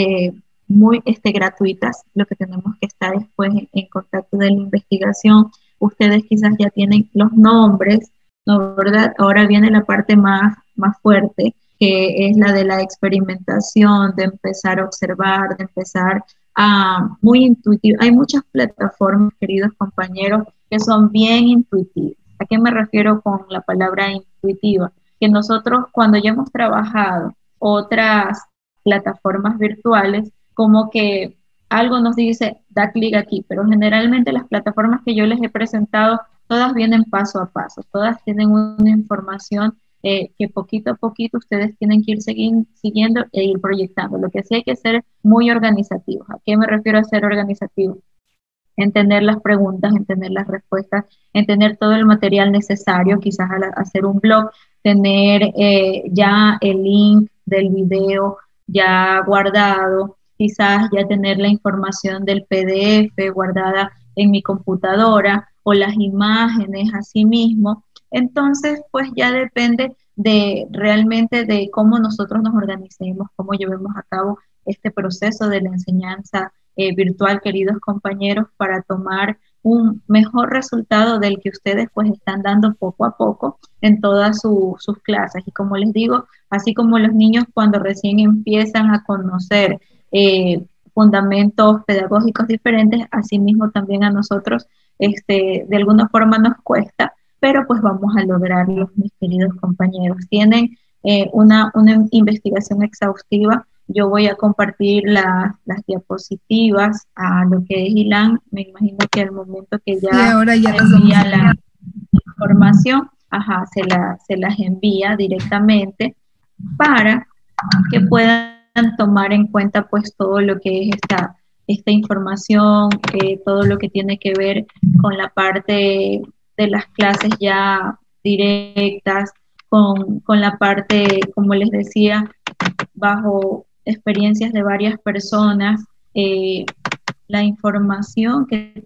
Speaker 1: muy gratuitas. Lo que tenemos que estar después en contacto de la investigación. Ustedes quizás ya tienen los nombres, ¿no? ¿Verdad? Ahora viene la parte más fuerte, que es la de la experimentación, de empezar a observar, de empezar a muy intuitivo. Hay muchas plataformas, queridos compañeros, que son bien intuitivas. ¿A qué me refiero con la palabra intuitiva? Que nosotros cuando ya hemos trabajado otras plataformas virtuales, como que algo nos dice, da clic aquí, pero generalmente las plataformas que yo les he presentado, todas vienen paso a paso, todas tienen una información que poquito a poquito ustedes tienen que ir siguiendo e ir proyectando. Lo que sí hay que ser muy organizativos. ¿A qué me refiero a ser organizativo? Entender las preguntas, entender las respuestas, entender todo el material necesario, quizás al hacer un blog, tener ya el link del video ya guardado, quizás ya tener la información del PDF guardada en mi computadora o las imágenes así mismo. Entonces, pues ya depende de realmente de cómo nosotros nos organicemos, cómo llevemos a cabo este proceso de la enseñanza virtual, queridos compañeros, para tomar un mejor resultado del que ustedes pues están dando poco a poco en todas sus clases. Y como les digo, así como los niños cuando recién empiezan a conocer fundamentos pedagógicos diferentes, asimismo también a nosotros de alguna forma nos cuesta, pero pues vamos a lograrlo, mis queridos compañeros. Tienen una investigación exhaustiva. Yo voy a compartir las diapositivas a lo que es Ilan. Me imagino que al momento que ya,
Speaker 2: ahora ya
Speaker 1: envía la información, se las envía directamente para que puedan tomar en cuenta pues todo lo que es esta información, todo lo que tiene que ver con la parte de las clases ya directas, con la parte, como les decía, bajo experiencias de varias personas, la información que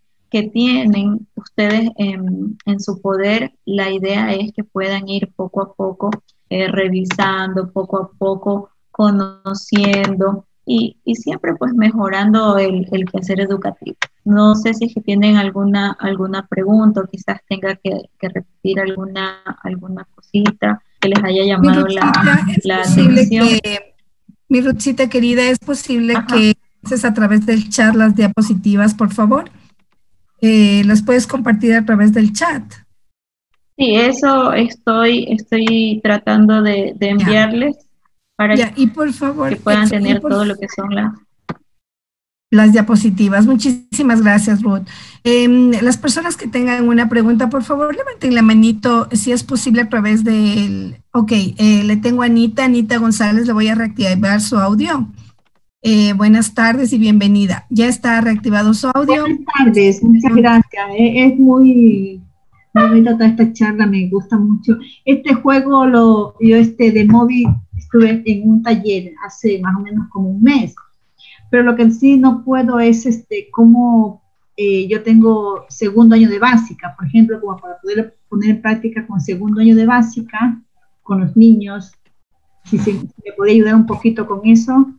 Speaker 1: tienen ustedes en su poder, la idea es que puedan ir poco a poco revisando, poco a poco conociendo y siempre pues mejorando el quehacer educativo. No sé si es que tienen alguna pregunta o quizás tenga que repetir alguna cosita que les haya llamado la atención.
Speaker 2: Mi Ruthcita querida, ¿es posible que haces a través del chat las diapositivas, por favor? ¿Las puedes compartir a través del chat?
Speaker 1: Sí, eso estoy tratando de enviarles. para
Speaker 2: Ya, y por favor,
Speaker 1: que puedan tener
Speaker 2: por
Speaker 1: todo lo que son
Speaker 2: las diapositivas. Muchísimas gracias, Ruth. Las personas que tengan una pregunta, por favor, levanten la manito, si es posible a través del... Ok, le tengo a Anita González, le voy a reactivar su audio. Buenas tardes y bienvenida. ¿Ya está reactivado su audio?
Speaker 5: Buenas tardes, muchas gracias. Es muy bonita toda esta charla, me gusta mucho. Este juego, yo de móvil, estuve en un taller hace más o menos como un mes, pero lo que sí no puedo es cómo yo tengo segundo año de básica, por ejemplo, como para poder poner en práctica con segundo año de básica, con los niños, si me podría ayudar un poquito con eso.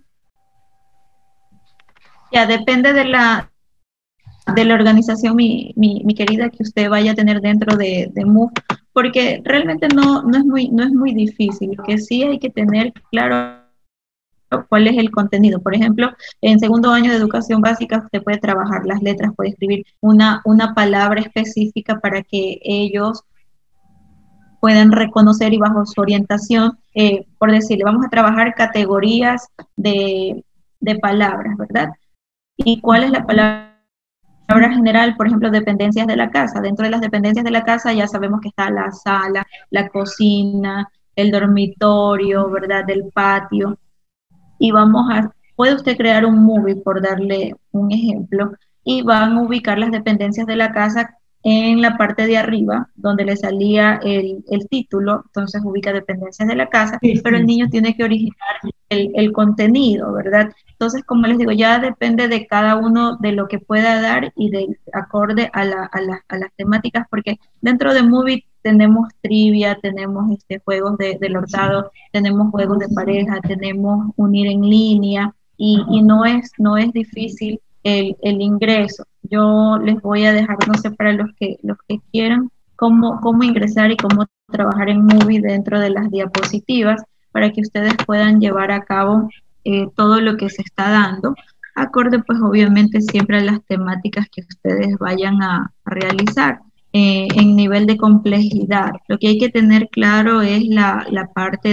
Speaker 1: Ya, depende de la organización, mi querida, que usted vaya a tener dentro de MOOC, porque realmente no es muy difícil. Lo que sí hay que tener claro cuál es el contenido. Por ejemplo, en segundo año de educación básica usted puede trabajar las letras, puede escribir una palabra específica para que ellos puedan reconocer, y bajo su orientación, por decirle, vamos a trabajar categorías de palabras, ¿verdad? ¿Y cuál es la palabra general? Por ejemplo, dependencias de la casa. Dentro de las dependencias de la casa ya sabemos que está la sala, la cocina, el dormitorio, ¿verdad? El patio. Y puede usted crear un movie, por darle un ejemplo, y van a ubicar las dependencias de la casa en la parte de arriba, donde le salía el título. Entonces ubica dependencias de la casa, pero el niño tiene que originar el contenido, ¿verdad? Entonces, como les digo, ya depende de cada uno de lo que pueda dar y de acorde a las temáticas, porque dentro de Movie tenemos trivia, tenemos juegos del hurtado, tenemos juegos de pareja, tenemos unir en línea, y no es difícil el ingreso. Yo les voy a dejar, no sé, para los que quieran, cómo ingresar y cómo trabajar en Movie dentro de las diapositivas, para que ustedes puedan llevar a cabo todo lo que se está dando, acorde pues obviamente siempre a las temáticas que ustedes vayan a realizar. En nivel de complejidad, lo que hay que tener claro es la parte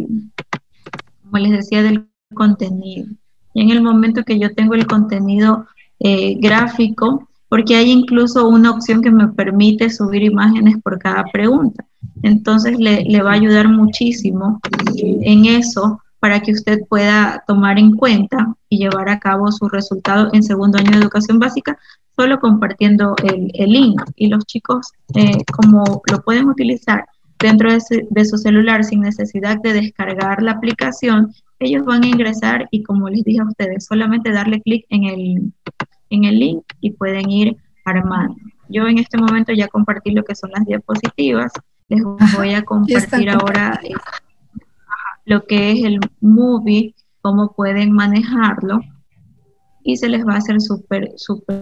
Speaker 1: como les decía, del contenido. Y en el momento que yo tengo el contenido gráfico, porque hay incluso una opción que me permite subir imágenes por cada pregunta. Entonces le va a ayudar muchísimo en eso, para que usted pueda tomar en cuenta y llevar a cabo su resultado en segundo año de educación básica, solo compartiendo el link. Y los chicos, como lo pueden utilizar dentro de su celular sin necesidad de descargar la aplicación, ellos van a ingresar y, como les dije a ustedes, solamente darle clic en el link y pueden ir armando. Yo en este momento ya compartí lo que son las diapositivas. Les voy a compartir ahora lo que es el movie, cómo pueden manejarlo, y se les va a hacer súper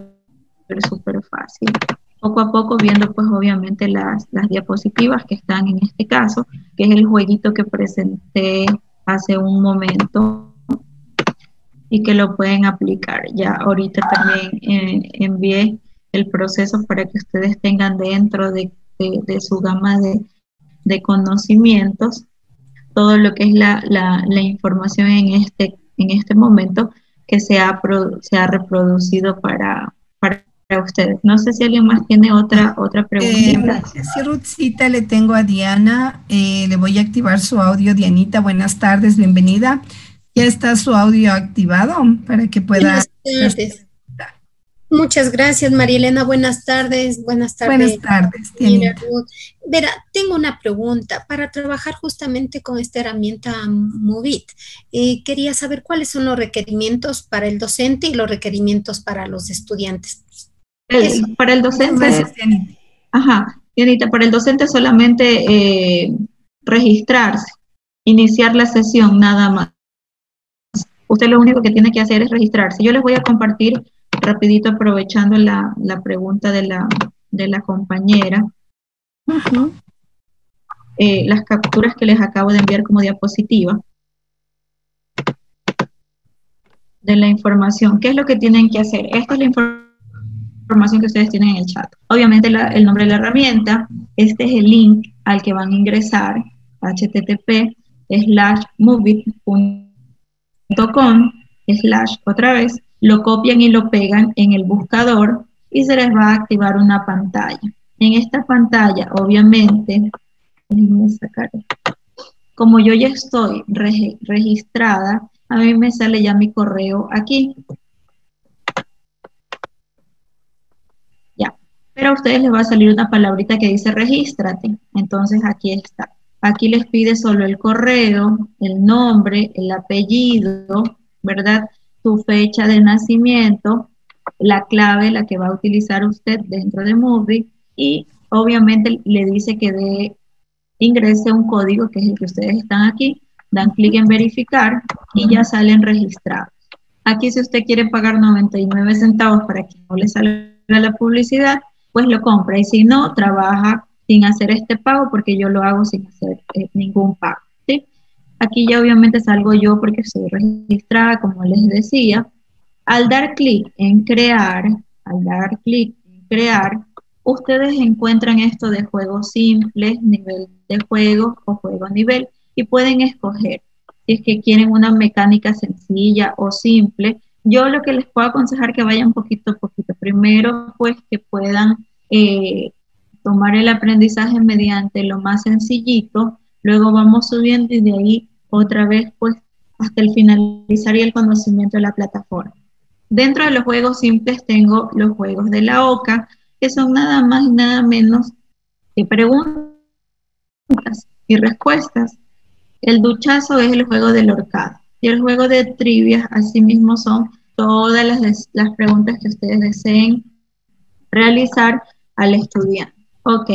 Speaker 1: fácil. Poco a poco viendo pues obviamente las diapositivas que están en este caso, que es el jueguito que presenté hace un momento y que lo pueden aplicar. Ya ahorita también envié el proceso para que ustedes tengan dentro de su gama de conocimientos todo lo que es la información en este momento que se ha reproducido para ustedes. No sé si alguien más tiene otra pregunta.
Speaker 2: Sí, Ruthcita, le tengo a Diana. Le voy a activar su audio. Dianita, buenas tardes, bienvenida. Ya está su audio activado para que pueda...
Speaker 6: Buenas tardes. Muchas gracias, María Elena. Buenas tardes. Buenas tardes.
Speaker 2: Buenas tardes, Dianita.
Speaker 6: Verá, tengo una pregunta. Para trabajar justamente con esta herramienta Movit, quería saber cuáles son los requerimientos para el docente y los requerimientos para los estudiantes.
Speaker 1: Para el docente, Dianita, para el docente solamente registrarse, iniciar la sesión, nada más. Usted lo único que tiene que hacer es registrarse. Yo les voy a compartir rapidito, aprovechando la pregunta de la compañera, las capturas que les acabo de enviar como diapositiva de la información. ¿Qué es lo que tienen que hacer? Esta es la información que ustedes tienen en el chat. Obviamente el nombre de la herramienta, este es el link al que van a ingresar, http, movie.com otra vez, lo copian y lo pegan en el buscador y se les va a activar una pantalla. En esta pantalla, obviamente, déjenme sacar esto. Como yo ya estoy registrada, a mí me sale ya mi correo aquí. Ya. Pero a ustedes les va a salir una palabrita que dice regístrate. Entonces aquí está. Aquí les pide solo el correo, el nombre, el apellido, ¿verdad? Tu fecha de nacimiento, la clave, la que va a utilizar usted dentro de Moodle, y obviamente le dice que ingrese un código que es el que ustedes están aquí, dan clic en verificar y ya salen registrados. Aquí si usted quiere pagar 99 centavos para que no le salga la publicidad, pues lo compra, y si no, trabaja sin hacer este pago, porque yo lo hago sin hacer ningún pago, ¿sí? Aquí ya obviamente salgo yo porque estoy registrada, como les decía. Al dar clic en crear, ustedes encuentran esto de juego simple, nivel de juego o juego nivel, y pueden escoger si es que quieren una mecánica sencilla o simple. Yo lo que les puedo aconsejar que vayan poquito a poquito. Primero, pues que puedan tomar el aprendizaje mediante lo más sencillito, luego vamos subiendo y de ahí otra vez pues hasta el finalizar y el conocimiento de la plataforma. Dentro de los juegos simples tengo los juegos de la OCA, que son nada más y nada menos que preguntas y respuestas. El duchazo es el juego del horcado. Y el juego de trivia, asimismo, son todas las preguntas que ustedes deseen realizar al estudiante. Ok.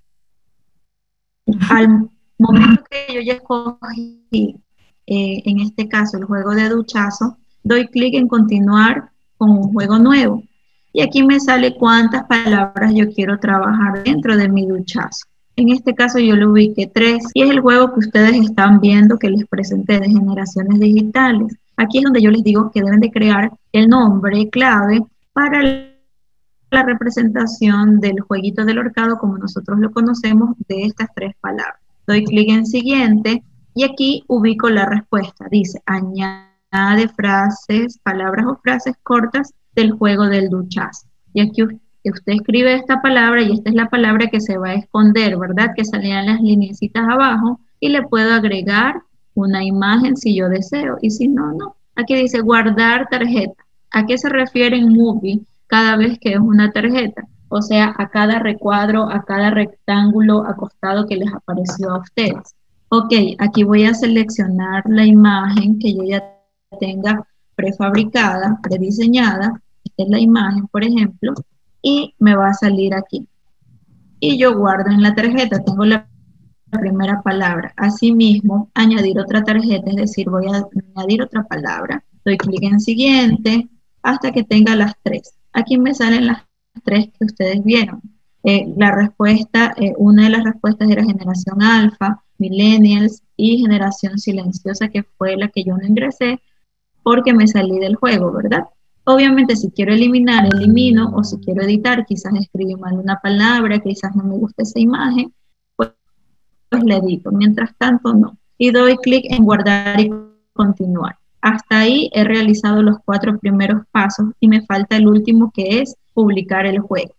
Speaker 1: Al momento que yo ya escogí, en este caso, el juego de duchazo, doy clic en continuar con un juego nuevo. Y aquí me sale cuántas palabras yo quiero trabajar dentro de mi duchazo. En este caso yo le ubiqué 3 y es el juego que ustedes están viendo que les presenté de generaciones digitales. Aquí es donde yo les digo que deben de crear el nombre clave para la representación del jueguito del horcado como nosotros lo conocemos de estas 3 palabras. Doy clic en siguiente y aquí ubico la respuesta. Dice añade frases, palabras o frases cortas del juego del duchazo. Y aquí usted escribe esta palabra y esta es la palabra que se va a esconder, ¿verdad? Que salían las lineecitas abajo y le puedo agregar una imagen si yo deseo y si no, no. Aquí dice guardar tarjeta. ¿A qué se refiere en Movie cada vez que es una tarjeta? O sea, a cada recuadro, a cada rectángulo acostado que les apareció a ustedes. Ok, aquí voy a seleccionar la imagen que yo ya tenga prefabricada, prediseñada. Esta es la imagen, por ejemplo, y me va a salir aquí. Y yo guardo en la tarjeta, tengo la primera palabra. Asimismo, añadir otra tarjeta, es decir, voy a añadir otra palabra. Doy clic en siguiente hasta que tenga las 3. Aquí me salen las 3 que ustedes vieron. La respuesta, una de las respuestas era generación alfa, millennials y generación silenciosa, que fue la que yo no ingresé porque me salí del juego, ¿verdad? Obviamente si quiero eliminar, elimino, o si quiero editar, quizás escribí mal una palabra, quizás no me gusta esa imagen, pues la edito. Mientras tanto, no. Y doy clic en guardar y continuar. Hasta ahí he realizado los 4 primeros pasos y me falta el último, que es publicar el juego.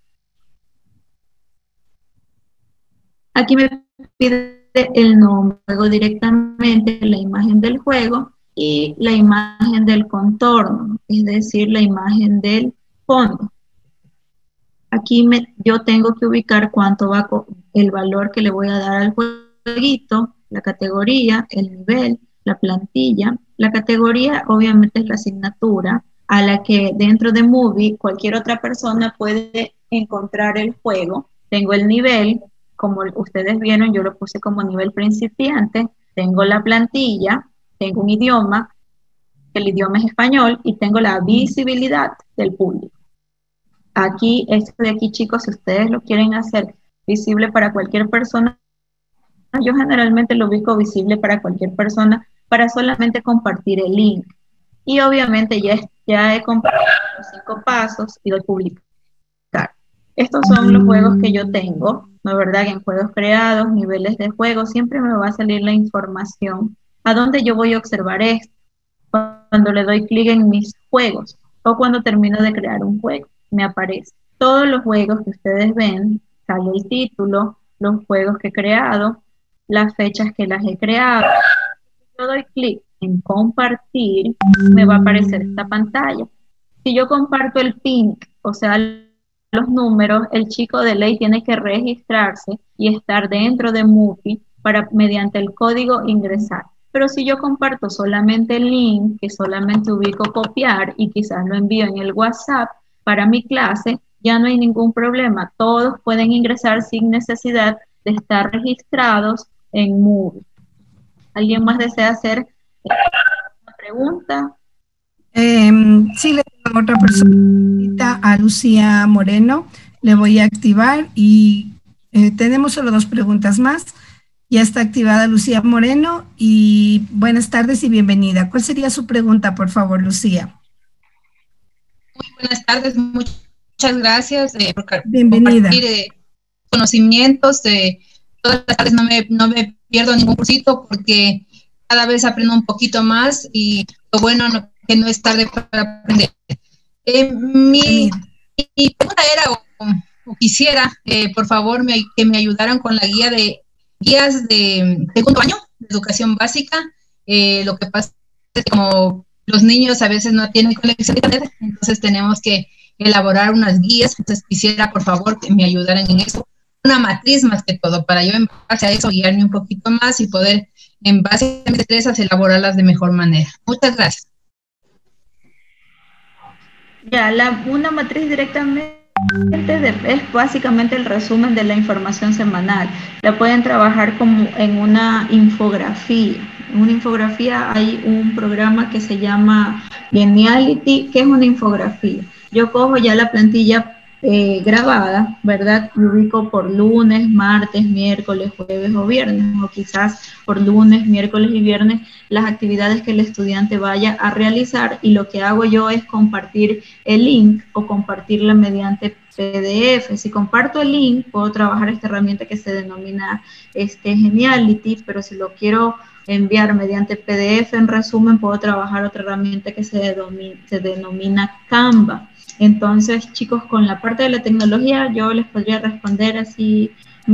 Speaker 1: Aquí me pide el nombre, luego directamente la imagen del juego y la imagen del contorno, es decir, la imagen del fondo. Aquí yo tengo que ubicar cuánto va el valor que le voy a dar al jueguito, la categoría, el nivel, la plantilla. La categoría obviamente es la asignatura a la que dentro de Movie cualquier otra persona puede encontrar el juego. Tengo el nivel, como ustedes vieron, yo lo puse como nivel principiante. Tengo la plantilla, tengo un idioma, el idioma es español, y tengo la visibilidad del público. Aquí, esto de aquí, chicos, si ustedes lo quieren hacer visible para cualquier persona, yo generalmente lo ubico visible para cualquier persona para solamente compartir el link. Y obviamente ya he compartido los 5 pasos y doy publicar. Estos son los juegos que yo tengo, ¿no es verdad? En juegos creados, niveles de juego, siempre me va a salir la información ¿A dónde yo voy a observar esto? Cuando le doy clic en mis juegos o cuando termino de crear un juego, me aparece todos los juegos que ustedes ven, sale el título, los juegos que he creado, las fechas que las he creado. Yo doy clic en compartir, me va a aparecer esta pantalla. Si yo comparto el pink, o sea, los números, el chico de ley tiene que registrarse y estar dentro de Moodle para mediante el código ingresar. Pero si yo comparto solamente el link, que solamente ubico copiar y quizás lo envío en el WhatsApp para mi clase, ya no hay ningún problema. Todos pueden ingresar sin necesidad de estar registrados en Moodle. ¿Alguien más desea hacer una pregunta?
Speaker 2: Sí, le tengo otra persona, a Lucía Moreno. Le voy a activar y tenemos solo 2 preguntas más. Ya está activada Lucía Moreno y buenas tardes y bienvenida. ¿Cuál sería su pregunta, por favor, Lucía?
Speaker 7: Muy buenas tardes, muchas gracias por
Speaker 2: bienvenida.
Speaker 7: Compartir conocimientos. Todas las tardes no me pierdo ningún cursito porque cada vez aprendo un poquito más y lo bueno que no es tarde para aprender. Mi pregunta era, o quisiera, por favor, que me ayudaran con la guías de segundo año de educación básica. Lo que pasa es que como los niños a veces no tienen conexión a internet, entonces tenemos que elaborar unas guías. Entonces quisiera, por favor, que me ayudaran en eso. Una matriz más que todo, para yo en base a eso guiarme un poquito más y poder, en base a mis destrezas, elaborarlas de mejor manera. Muchas gracias.
Speaker 1: Ya, una matriz directamente es básicamente el resumen de la información semanal. La pueden trabajar como en una infografía. En una infografía hay un programa que se llama Geniality, que es una infografía. Yo cojo ya la plantilla grabada, ¿verdad? Y ubico por lunes, martes, miércoles, jueves o viernes, o quizás por lunes, miércoles y viernes, las actividades que el estudiante vaya a realizar, y lo que hago yo es compartir el link o compartirla mediante PDF. Si comparto el link, puedo trabajar esta herramienta que se denomina Geniality, pero si lo quiero enviar mediante PDF, en resumen, puedo trabajar otra herramienta que se denomina Canva. Entonces, chicos, con la parte de la tecnología, yo les podría responder así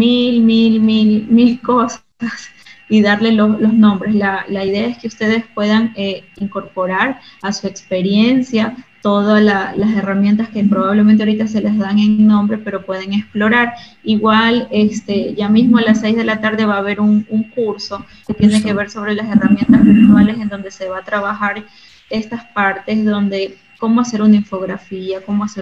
Speaker 1: mil cosas y darle los nombres. La idea es que ustedes puedan incorporar a su experiencia todas las herramientas que probablemente ahorita se les dan en nombre, pero pueden explorar. Igual, ya mismo a las 6 de la tarde va a haber un curso que tiene que ver sobre las herramientas virtuales, en donde se va a trabajar estas partes, donde cómo hacer una infografía, cómo hacer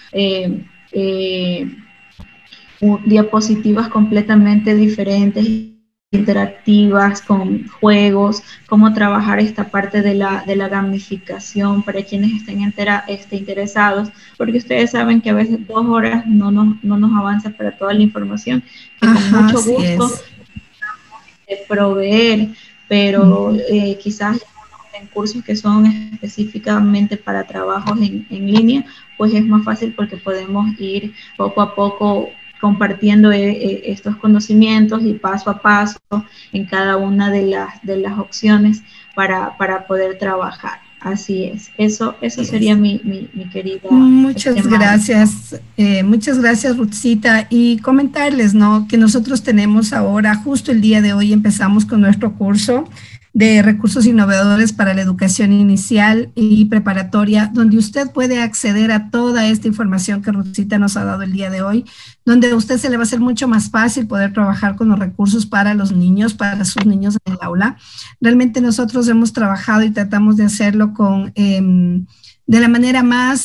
Speaker 1: diapositivas completamente diferentes, interactivas, con juegos, cómo trabajar esta parte de la gamificación para quienes estén interesados, porque ustedes saben que a veces 2 horas no nos avanza para toda la información, que con mucho gusto proveer, pero quizás en cursos que son específicamente para trabajos en línea, pues es más fácil porque podemos ir poco a poco compartiendo estos conocimientos y paso a paso en cada una de las opciones para poder trabajar. Así es. Eso sería mi querida.
Speaker 2: Muchas gracias, Ruthcita. Y comentarles, ¿no?, que nosotros tenemos ahora, justo el día de hoy, empezamos con nuestro curso de recursos innovadores para la educación inicial y preparatoria, donde usted puede acceder a toda esta información que Ruthcita nos ha dado el día de hoy, donde a usted se le va a hacer mucho más fácil poder trabajar con los recursos para los niños, para sus niños en el aula. Realmente nosotros hemos trabajado y tratamos de hacerlo con de la manera más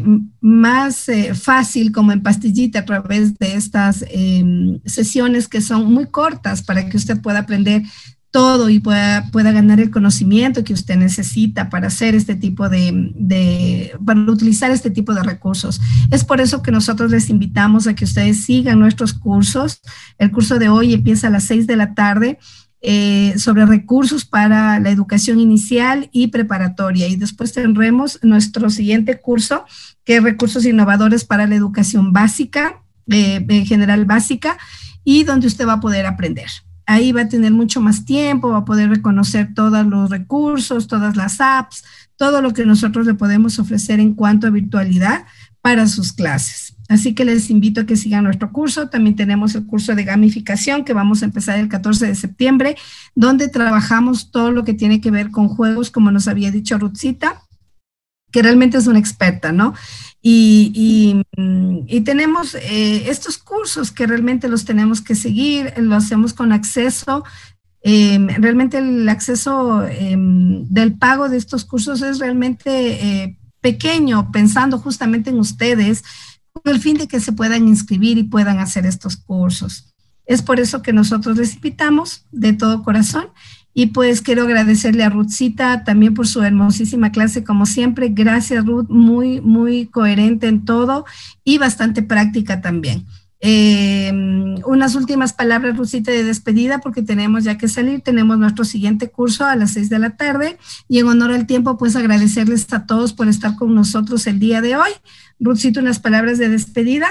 Speaker 2: fácil, como en pastillita, a través de estas sesiones que son muy cortas para que usted pueda aprender todo y pueda ganar el conocimiento que usted necesita para hacer este tipo para utilizar este tipo de recursos. Es por eso que nosotros les invitamos a que ustedes sigan nuestros cursos. El curso de hoy empieza a las 6 de la tarde sobre recursos para la educación inicial y preparatoria, y después tendremos nuestro siguiente curso, que es recursos innovadores para la educación básica, general básica, y donde usted va a poder aprender. ahí va a tener mucho más tiempo, va a poder reconocer todos los recursos, todas las apps, todo lo que nosotros le podemos ofrecer en cuanto a virtualidad para sus clases. Así que les invito a que sigan nuestro curso. También tenemos el curso de gamificación que vamos a empezar el 14 de septiembre, donde trabajamos todo lo que tiene que ver con juegos, como nos había dicho Ruthcita, que realmente es una experta, ¿no? Y tenemos estos cursos que realmente los tenemos que seguir, lo hacemos con acceso. Realmente el acceso del pago de estos cursos es realmente pequeño, pensando justamente en ustedes, con el fin de que se puedan inscribir y puedan hacer estos cursos. Es por eso que nosotros les invitamos de todo corazón. Y pues quiero agradecerle a Ruthcita también por su hermosísima clase, como siempre. Gracias, Ruth, muy, muy coherente en todo y bastante práctica también. Unas últimas palabras, Ruthcita, de despedida, porque tenemos ya que salir. Tenemos nuestro siguiente curso a las 6 de la tarde y en honor al tiempo, pues agradecerles a todos por estar con nosotros el día de hoy. Ruthcita, unas palabras de despedida.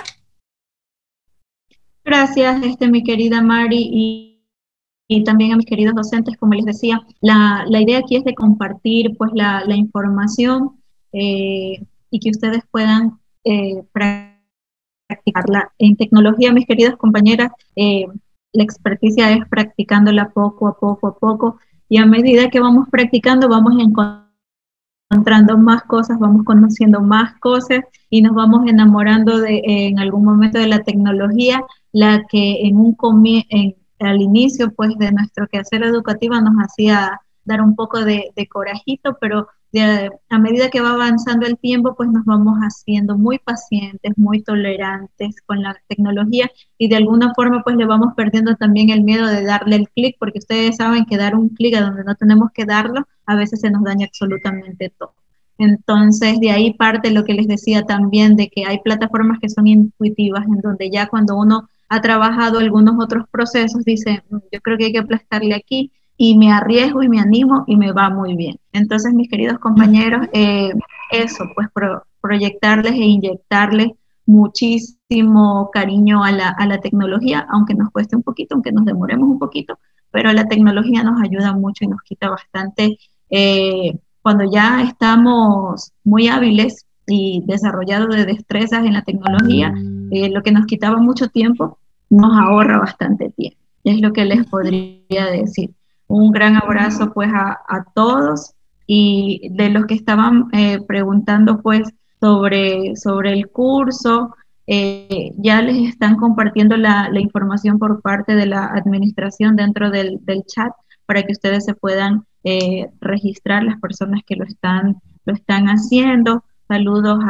Speaker 1: Gracias, mi querida Mari, y también a mis queridos docentes. Como les decía, la idea aquí es de compartir pues la información y que ustedes puedan practicarla. En tecnología, mis queridas compañeras, la experticia es practicándola poco a poco, y a medida que vamos practicando vamos encontrando más cosas, vamos conociendo más cosas y nos vamos enamorando en algún momento de la tecnología, la que al inicio pues de nuestro quehacer educativo nos hacía dar un poco de corajito, pero a medida que va avanzando el tiempo pues nos vamos haciendo muy pacientes, muy tolerantes con la tecnología, y de alguna forma pues le vamos perdiendo también el miedo de darle el clic, porque ustedes saben que dar un clic a donde no tenemos que darlo a veces se nos daña absolutamente todo. Entonces de ahí parte lo que les decía también, de que hay plataformas que son intuitivas, en donde ya cuando uno ha trabajado algunos otros procesos, dice, yo creo que hay que aplastarle aquí, y me arriesgo y me animo y me va muy bien. Entonces, mis queridos compañeros, eso, pues proyectarles e inyectarles muchísimo cariño a la tecnología, aunque nos cueste un poquito, aunque nos demoremos un poquito, pero la tecnología nos ayuda mucho y nos quita bastante. Cuando ya estamos muy hábiles y desarrollados de destrezas en la tecnología, lo que nos quitaba mucho tiempo, nos ahorra bastante tiempo. Es lo que les podría decir. Un gran abrazo pues a todos, y de los que estaban preguntando pues sobre el curso, ya les están compartiendo la información por parte de la administración dentro del chat para que ustedes se puedan registrar, las personas que lo están haciendo. Saludos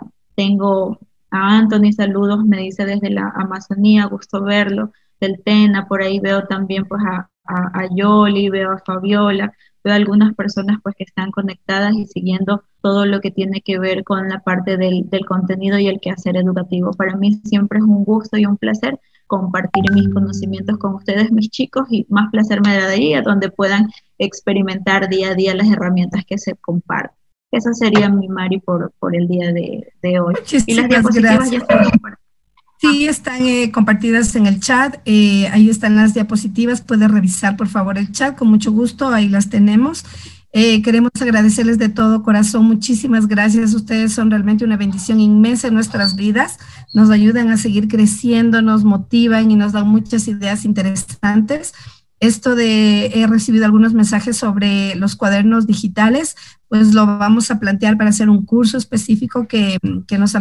Speaker 1: tengo a Anthony, saludos, me dice desde la Amazonía, gusto verlo, del Tena, por ahí veo también pues a Yoli, veo a Fabiola, veo a algunas personas pues que están conectadas y siguiendo todo lo que tiene que ver con la parte del contenido y el quehacer educativo. Para mí siempre es un gusto y un placer compartir mis conocimientos con ustedes, mis chicos, y más placer me daría donde puedan experimentar día a día las herramientas que se comparten. Esa sería mi Mari por el día de hoy.
Speaker 2: Muchísimas
Speaker 1: y las diapositivas
Speaker 2: gracias.
Speaker 1: Ya están compartidas.
Speaker 2: Sí, están compartidas en el chat, ahí están las diapositivas, puede revisar por favor el chat, con mucho gusto, ahí las tenemos. Queremos agradecerles de todo corazón, muchísimas gracias, ustedes son realmente una bendición inmensa en nuestras vidas, nos ayudan a seguir creciendo, nos motivan y nos dan muchas ideas interesantes. Esto he recibido algunos mensajes sobre los cuadernos digitales, pues lo vamos a plantear para hacer un curso específico que nos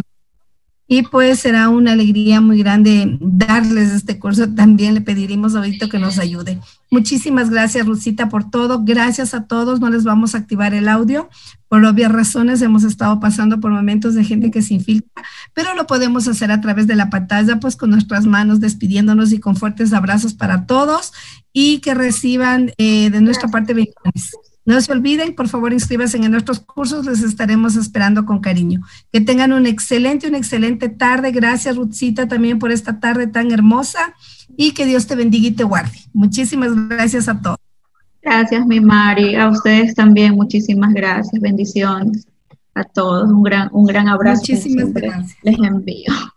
Speaker 2: y pues será una alegría muy grande darles este curso. También le pediremos ahorita que nos ayude. Muchísimas gracias, Ruthcita, por todo. Gracias a todos. No les vamos a activar el audio. Por obvias razones hemos estado pasando por momentos de gente que se infiltra, pero lo podemos hacer a través de la pantalla, pues con nuestras manos despidiéndonos y con fuertes abrazos para todos, y que reciban de nuestra parte bendiciones. No se olviden, por favor, inscríbanse en nuestros cursos, les estaremos esperando con cariño. Que tengan una excelente tarde. Gracias, Ruthcita, también por esta tarde tan hermosa, y que Dios te bendiga y te guarde. Muchísimas gracias a todos.
Speaker 1: Gracias, mi Mari. A ustedes también, muchísimas gracias. Bendiciones a todos. Un gran abrazo.
Speaker 2: Muchísimas gracias.
Speaker 1: Les envío.